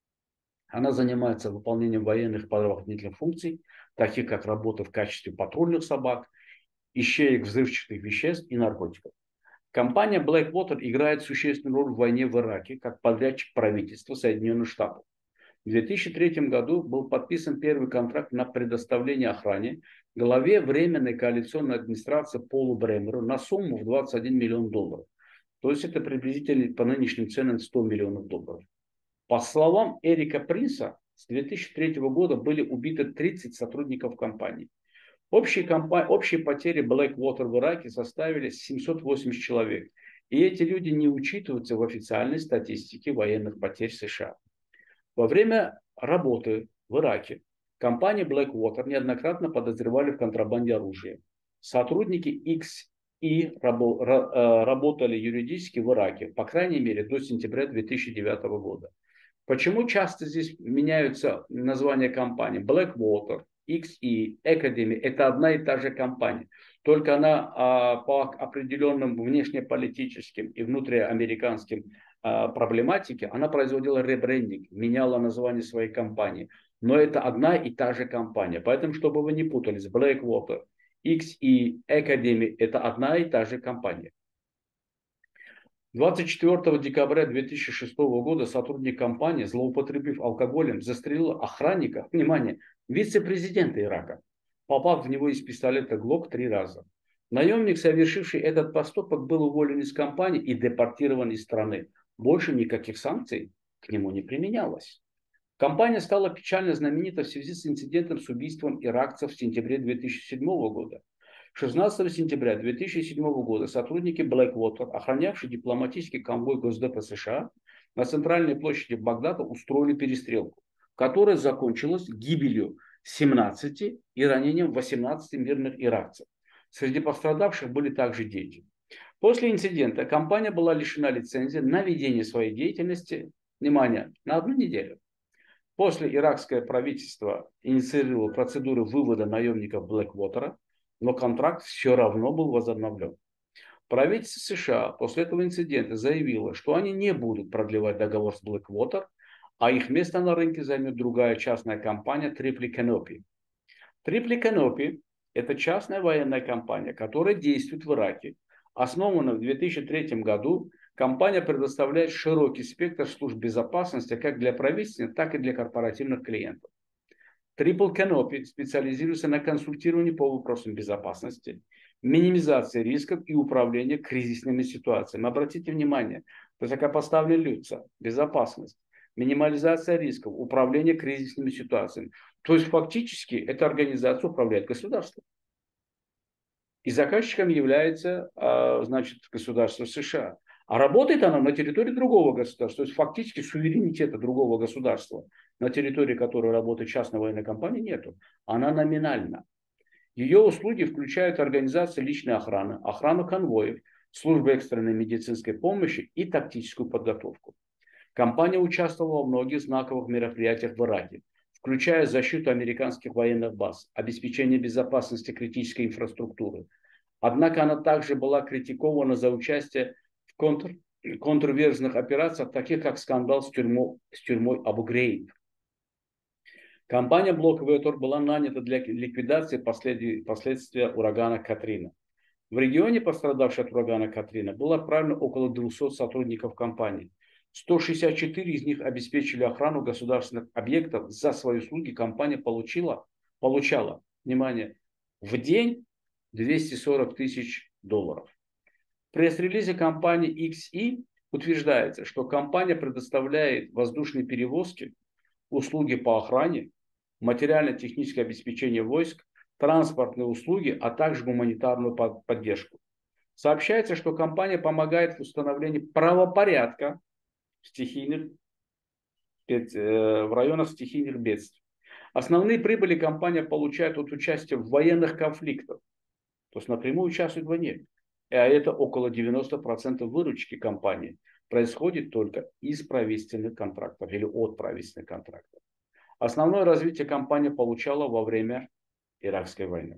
Она занимается выполнением военных правоохранительных функций, таких как работа в качестве патрульных собак, ищеек взрывчатых веществ и наркотиков. Компания Blackwater играет существенную роль в войне в Ираке как подрядчик правительства Соединенных Штатов. В две тысячи третьем году был подписан первый контракт на предоставление охране главе Временной коалиционной администрации Полу Бремеру на сумму в двадцать один миллион долларов. То есть это приблизительно по нынешним ценам сто миллионов долларов. По словам Эрика Принса, с две тысячи третьего года были убиты тридцать сотрудников компании. Общие, компа... Общие потери Blackwater в Ираке составили семьсот восемьдесят человек. И эти люди не учитываются в официальной статистике военных потерь США. Во время работы в Ираке компанию Blackwater неоднократно подозревали в контрабанде оружия. Сотрудники икс и работали юридически в Ираке, по крайней мере, до сентября две тысячи девятого года. Почему часто здесь меняются названия компаний? Blackwater, икс и Academy – это одна и та же компания. Только она а, по определенным внешнеполитическим и внутриамериканским а, проблематике, она производила ребрендинг, меняла название своей компании. Но это одна и та же компания. Поэтому, чтобы вы не путались, Blackwater, икс и Academy – это одна и та же компания. двадцать четвёртого декабря две тысячи шестого года сотрудник компании, злоупотребив алкоголем, застрелил охранника, внимание, вице-президента Ирака, попав в него из пистолета Глок три раза. Наемник, совершивший этот поступок, был уволен из компании и депортирован из страны. Больше никаких санкций к нему не применялось. Компания стала печально знаменита в связи с инцидентом с убийством иракцев в сентябре две тысячи седьмого года. шестнадцатого сентября две тысячи седьмого года сотрудники Blackwater, охранявшие дипломатический конвой Госдепа США, на центральной площади Багдада устроили перестрелку, которая закончилась гибелью семнадцати и ранением восемнадцати мирных иракцев. Среди пострадавших были также дети. После инцидента компания была лишена лицензии на ведение своей деятельности, внимание, на одну неделю. После иракское правительство инициировало процедуру вывода наемников Blackwater, но контракт все равно был возобновлен. Правительство США после этого инцидента заявило, что они не будут продлевать договор с Blackwater, а их место на рынке займет другая частная компания Tripoli Canopy. Tripoli Canopy – это частная военная компания, которая действует в Ираке. Основана в две тысячи третьем году, компания предоставляет широкий спектр служб безопасности как для правительственных, так и для корпоративных клиентов. Tripoli Canopy специализируется на консультировании по вопросам безопасности, минимизации рисков и управления кризисными ситуациями. Обратите внимание, высокопоставленные лица, безопасность, минимализация рисков, управление кризисными ситуациями. То есть фактически эта организация управляет государством. И заказчиком является, значит, государство США. А работает она на территории другого государства. То есть фактически суверенитета другого государства, на территории которой работает частная военная компания, нету. Она номинальна. Ее услуги включают организацию личной охраны, охрану конвоев, службы экстренной медицинской помощи и тактическую подготовку. Компания участвовала во многих знаковых мероприятиях в Ираке, включая защиту американских военных баз, обеспечение безопасности критической инфраструктуры. Однако она также была критикована за участие в контр, контрверсных операциях, таких как скандал с тюрьмой, с тюрьмой Абу-Грейб. Компания Blackwater была нанята для ликвидации послед... последствий урагана Катрина. В регионе, пострадавшем от урагана Катрина, было отправлено около двухсот сотрудников компании. сто шестьдесят четыре из них обеспечили охрану государственных объектов. За свои услуги компания получила, получала, внимание, в день двести сорок тысяч долларов. пресс-релизе компании икс и утверждается, что компания предоставляет воздушные перевозки, услуги по охране, материально-техническое обеспечение войск, транспортные услуги, а также гуманитарную поддержку. Сообщается, что компания помогает в установлении правопорядка в, стихийных, в районах стихийных бедствий. Основные прибыли компания получает от участия в военных конфликтах, то есть напрямую участвует в войне. А это около девяноста процентов выручки компании происходит только из правительственных контрактов или от правительственных контрактов. Основное развитие компания получала во время Иракской войны.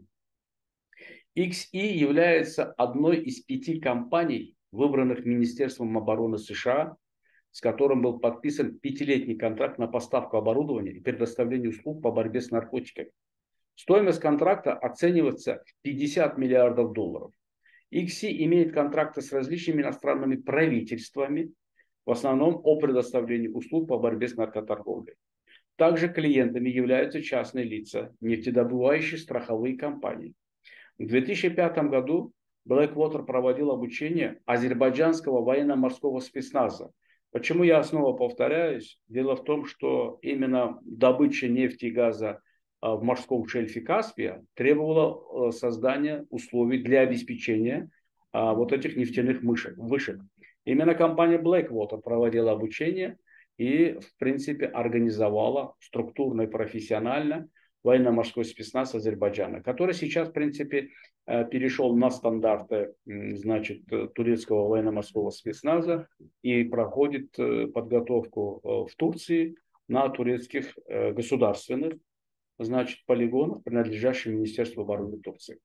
икс и является одной из пяти компаний, выбранных Министерством обороны США, с которым был подписан пятилетний контракт на поставку оборудования и предоставление услуг по борьбе с наркотиками. Стоимость контракта оценивается в пятьдесят миллиардов долларов. икс и имеет контракты с различными иностранными правительствами, в основном о предоставлении услуг по борьбе с наркоторговлей. Также клиентами являются частные лица, нефтедобывающие страховые компании. В две тысячи пятом году Blackwater проводил обучение азербайджанского военно-морского спецназа. Почему я снова повторяюсь? Дело в том, что именно добыча нефти и газа в морском шельфе Каспия требовала создания условий для обеспечения вот этих нефтяных вышек. Именно компания Blackwater проводила обучение и, в принципе, организовала структурно и профессионально военно-морской спецназ Азербайджана, который сейчас, в принципе, перешел на стандарты, значит, турецкого военно-морского спецназа и проходит подготовку в Турции на турецких государственных, значит, полигонах, принадлежащих Министерству обороны Турции.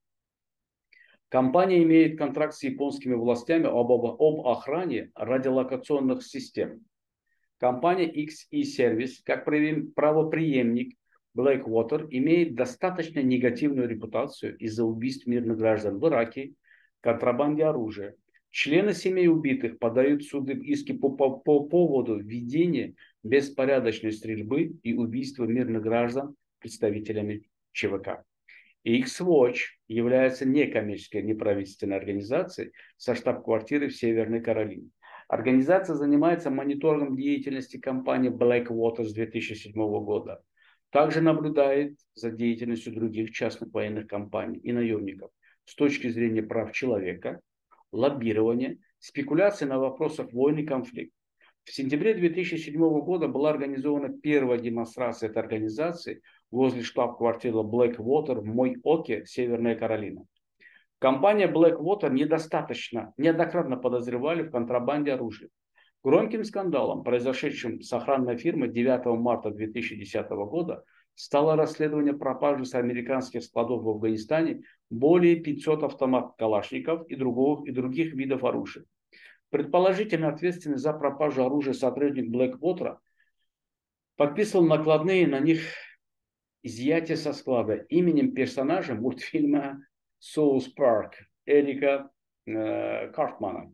Компания имеет контракт с японскими властями об, об охране радиолокационных систем. Компания икс и Service, как правопреемник Blackwater, имеет достаточно негативную репутацию из-за убийств мирных граждан в Ираке, контрабанде оружия. Члены семей убитых подают в суды иски по, по, по поводу ведения беспорядочной стрельбы и убийства мирных граждан представителями ЧВК. X-Watch является некоммерческой неправительственной организацией со штаб-квартирой в Северной Каролине. Организация занимается мониторингом деятельности компании Blackwater с две тысячи седьмого года. Также наблюдает за деятельностью других частных военных компаний и наемников с точки зрения прав человека, лоббирования, спекуляции на вопросах войны и конфликта. В сентябре две тысячи седьмого года была организована первая демонстрация этой организации возле штаб-квартиры Blackwater в Мой-Оке, Северная Каролина. Компания Blackwater недостаточно, неоднократно подозревали в контрабанде оружия. Громким скандалом, произошедшим с охранной фирмой девятого марта две тысячи десятого года, стало расследование пропажи с американских складов в Афганистане более пятисот автоматов Калашников и, другого, и других видов оружия. Предположительно ответственный за пропажу оружия сотрудник Blackwater подписывал накладные на них изъятия со склада именем персонажа мультфильма «Соус Парк» Эрика э, Картмана.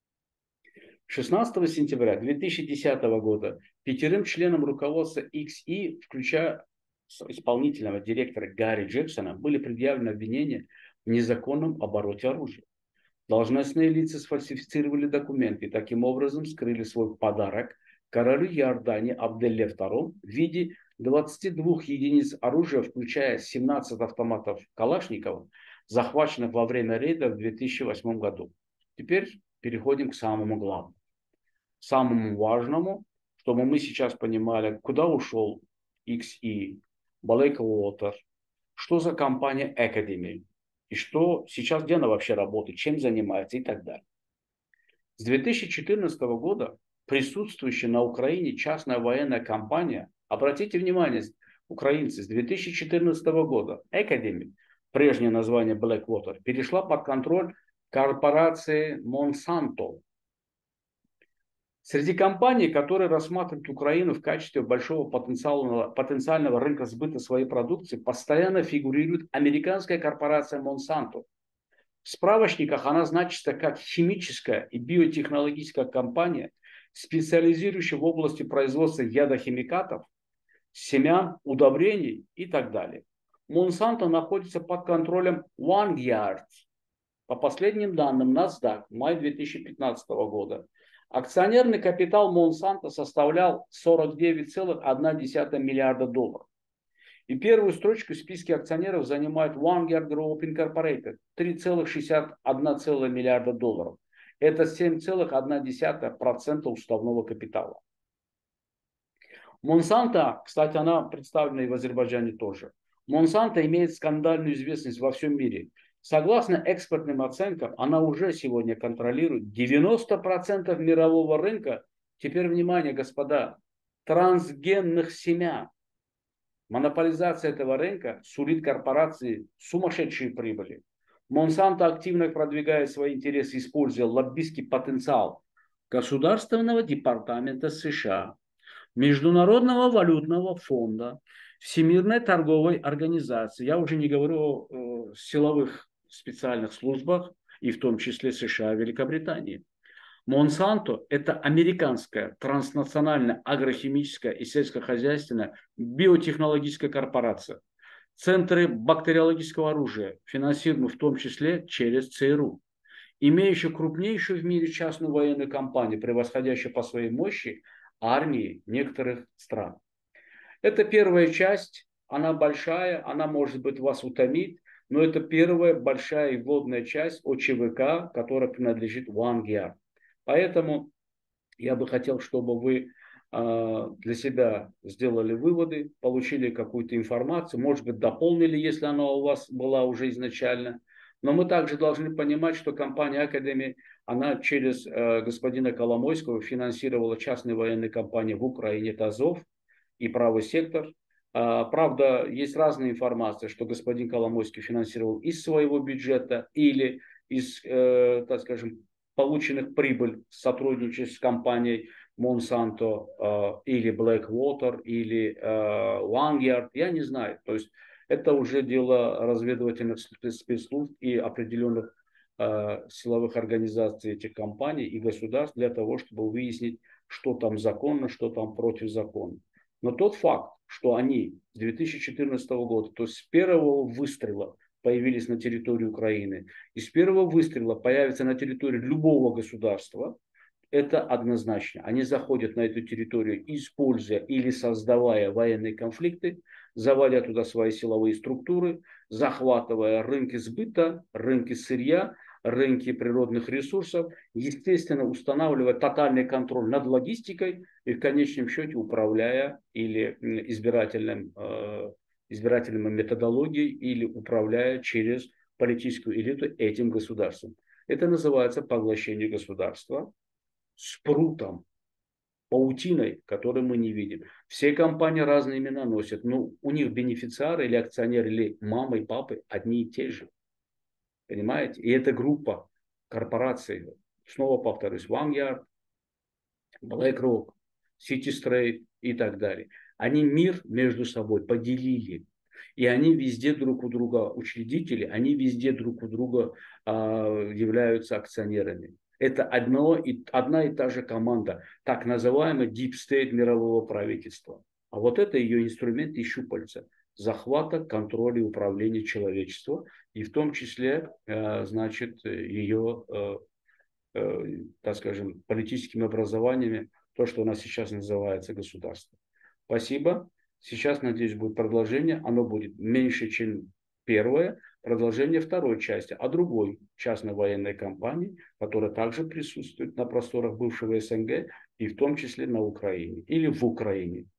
шестнадцатого сентября две тысячи десятого года пятерым членам руководства икс и, включая исполнительного директора Гарри Джексона, были предъявлены обвинения в незаконном обороте оружия. Должностные лица сфальсифицировали документы и таким образом скрыли свой подарок королю Иордании Абделле второму в виде двадцати двух единиц оружия, включая семнадцать автоматов Калашникова, захваченных во время рейда в две тысячи восьмом году. Теперь переходим к самому главному. Самому важному, чтобы мы сейчас понимали, куда ушел икс и, Blackwater, что за компания Academy, и что сейчас, где она вообще работает, чем занимается и так далее. С две тысячи четырнадцатого года присутствующая на Украине частная военная компания, обратите внимание, украинцы, с две тысячи четырнадцатого года Academy, прежнее название Blackwater, перешла под контроль корпорации Monsanto. Среди компаний, которые рассматривают Украину в качестве большого потенциального, потенциального рынка сбыта своей продукции, постоянно фигурирует американская корпорация Monsanto. В справочниках она значится как химическая и биотехнологическая компания, специализирующая в области производства ядохимикатов, семян, удобрений и так далее. Monsanto находится под контролем Vanguard, По последним данным NASDAQ, май две тысячи пятнадцатого года, акционерный капитал Monsanto составлял сорок девять целых одна десятая миллиарда долларов. И первую строчку в списке акционеров занимает Vanguard Group Incorporated, три целых шестьдесят одна миллиарда долларов. Это семь целых одна десятая процента уставного капитала. Monsanto, кстати, она представлена и в Азербайджане тоже. Monsanto имеет скандальную известность во всем мире. Согласно экспертным оценкам, она уже сегодня контролирует девяносто процентов мирового рынка. Теперь внимание, господа, трансгенных семян. Монополизация этого рынка сулит корпорации сумасшедшие прибыли. Monsanto активно продвигает свои интересы, используя лоббистский потенциал Государственного департамента США, Международного валютного фонда, Всемирной торговой организации. Я уже не говорю о, о силовых специальных службах, и в том числе США и Великобритании. Monsanto – это американская транснациональная агрохимическая и сельскохозяйственная биотехнологическая корпорация. Центры бактериологического оружия, финансируемые в том числе через ЦРУ, имеющая крупнейшую в мире частную военную компанию, превосходящую по своей мощи армии некоторых стран. Это первая часть, она большая, она, может быть, вас утомит, но это первая большая и вводная часть о ЧВК, которая принадлежит Vanguard. Поэтому я бы хотел, чтобы вы э, для себя сделали выводы, получили какую-то информацию, может быть, дополнили, если она у вас была уже изначально. Но мы также должны понимать, что компания Академия, она через э, господина Коломойского финансировала частные военные компании в Украине, это Азов и Правый сектор. А, правда, есть разная информация, что господин Коломойский финансировал из своего бюджета или из, э, так скажем, полученных прибыль в сотрудничестве с компанией Monsanto э, или Blackwater или э, Vanguard, я не знаю. То есть это уже дело разведывательных спецслужб и определенных э, силовых организаций этих компаний и государств для того, чтобы выяснить, что там законно, что там противозаконно. Но тот факт, что они с две тысячи четырнадцатого года, то есть с первого выстрела, появились на территории Украины, и с первого выстрела появятся на территории любого государства, это однозначно. Они заходят на эту территорию, используя или создавая военные конфликты, заводя туда свои силовые структуры, захватывая рынки сбыта, рынки сырья, рынки природных ресурсов, естественно, устанавливая тотальный контроль над логистикой и в конечном счете управляя или избирательным избирательной методологией или управляя через политическую элиту этим государством. Это называется поглощение государства спрутом, паутиной, которую мы не видим. Все компании разные имена носят, но у них бенефициары или акционеры, или мамы и папы одни и те же. Понимаете? И эта группа корпораций, снова повторюсь, Vanguard, BlackRock, CityStrade и так далее. Они мир между собой поделили. И они везде друг у друга учредители, они везде друг у друга э, являются акционерами. Это одно и, одна и та же команда, так называемая Deep State мирового правительства. А вот это ее инструменты и щупальца захвата, контроля и управления человечеством, и в том числе, э, значит, ее, э, э, так скажем, политическими образованиями, то, что у нас сейчас называется государство. Спасибо. Сейчас, надеюсь, будет продолжение. Оно будет меньше, чем первое. Продолжение второй части, о другой частной военной компании, которая также присутствует на просторах бывшего СНГ и в том числе на Украине или в Украине.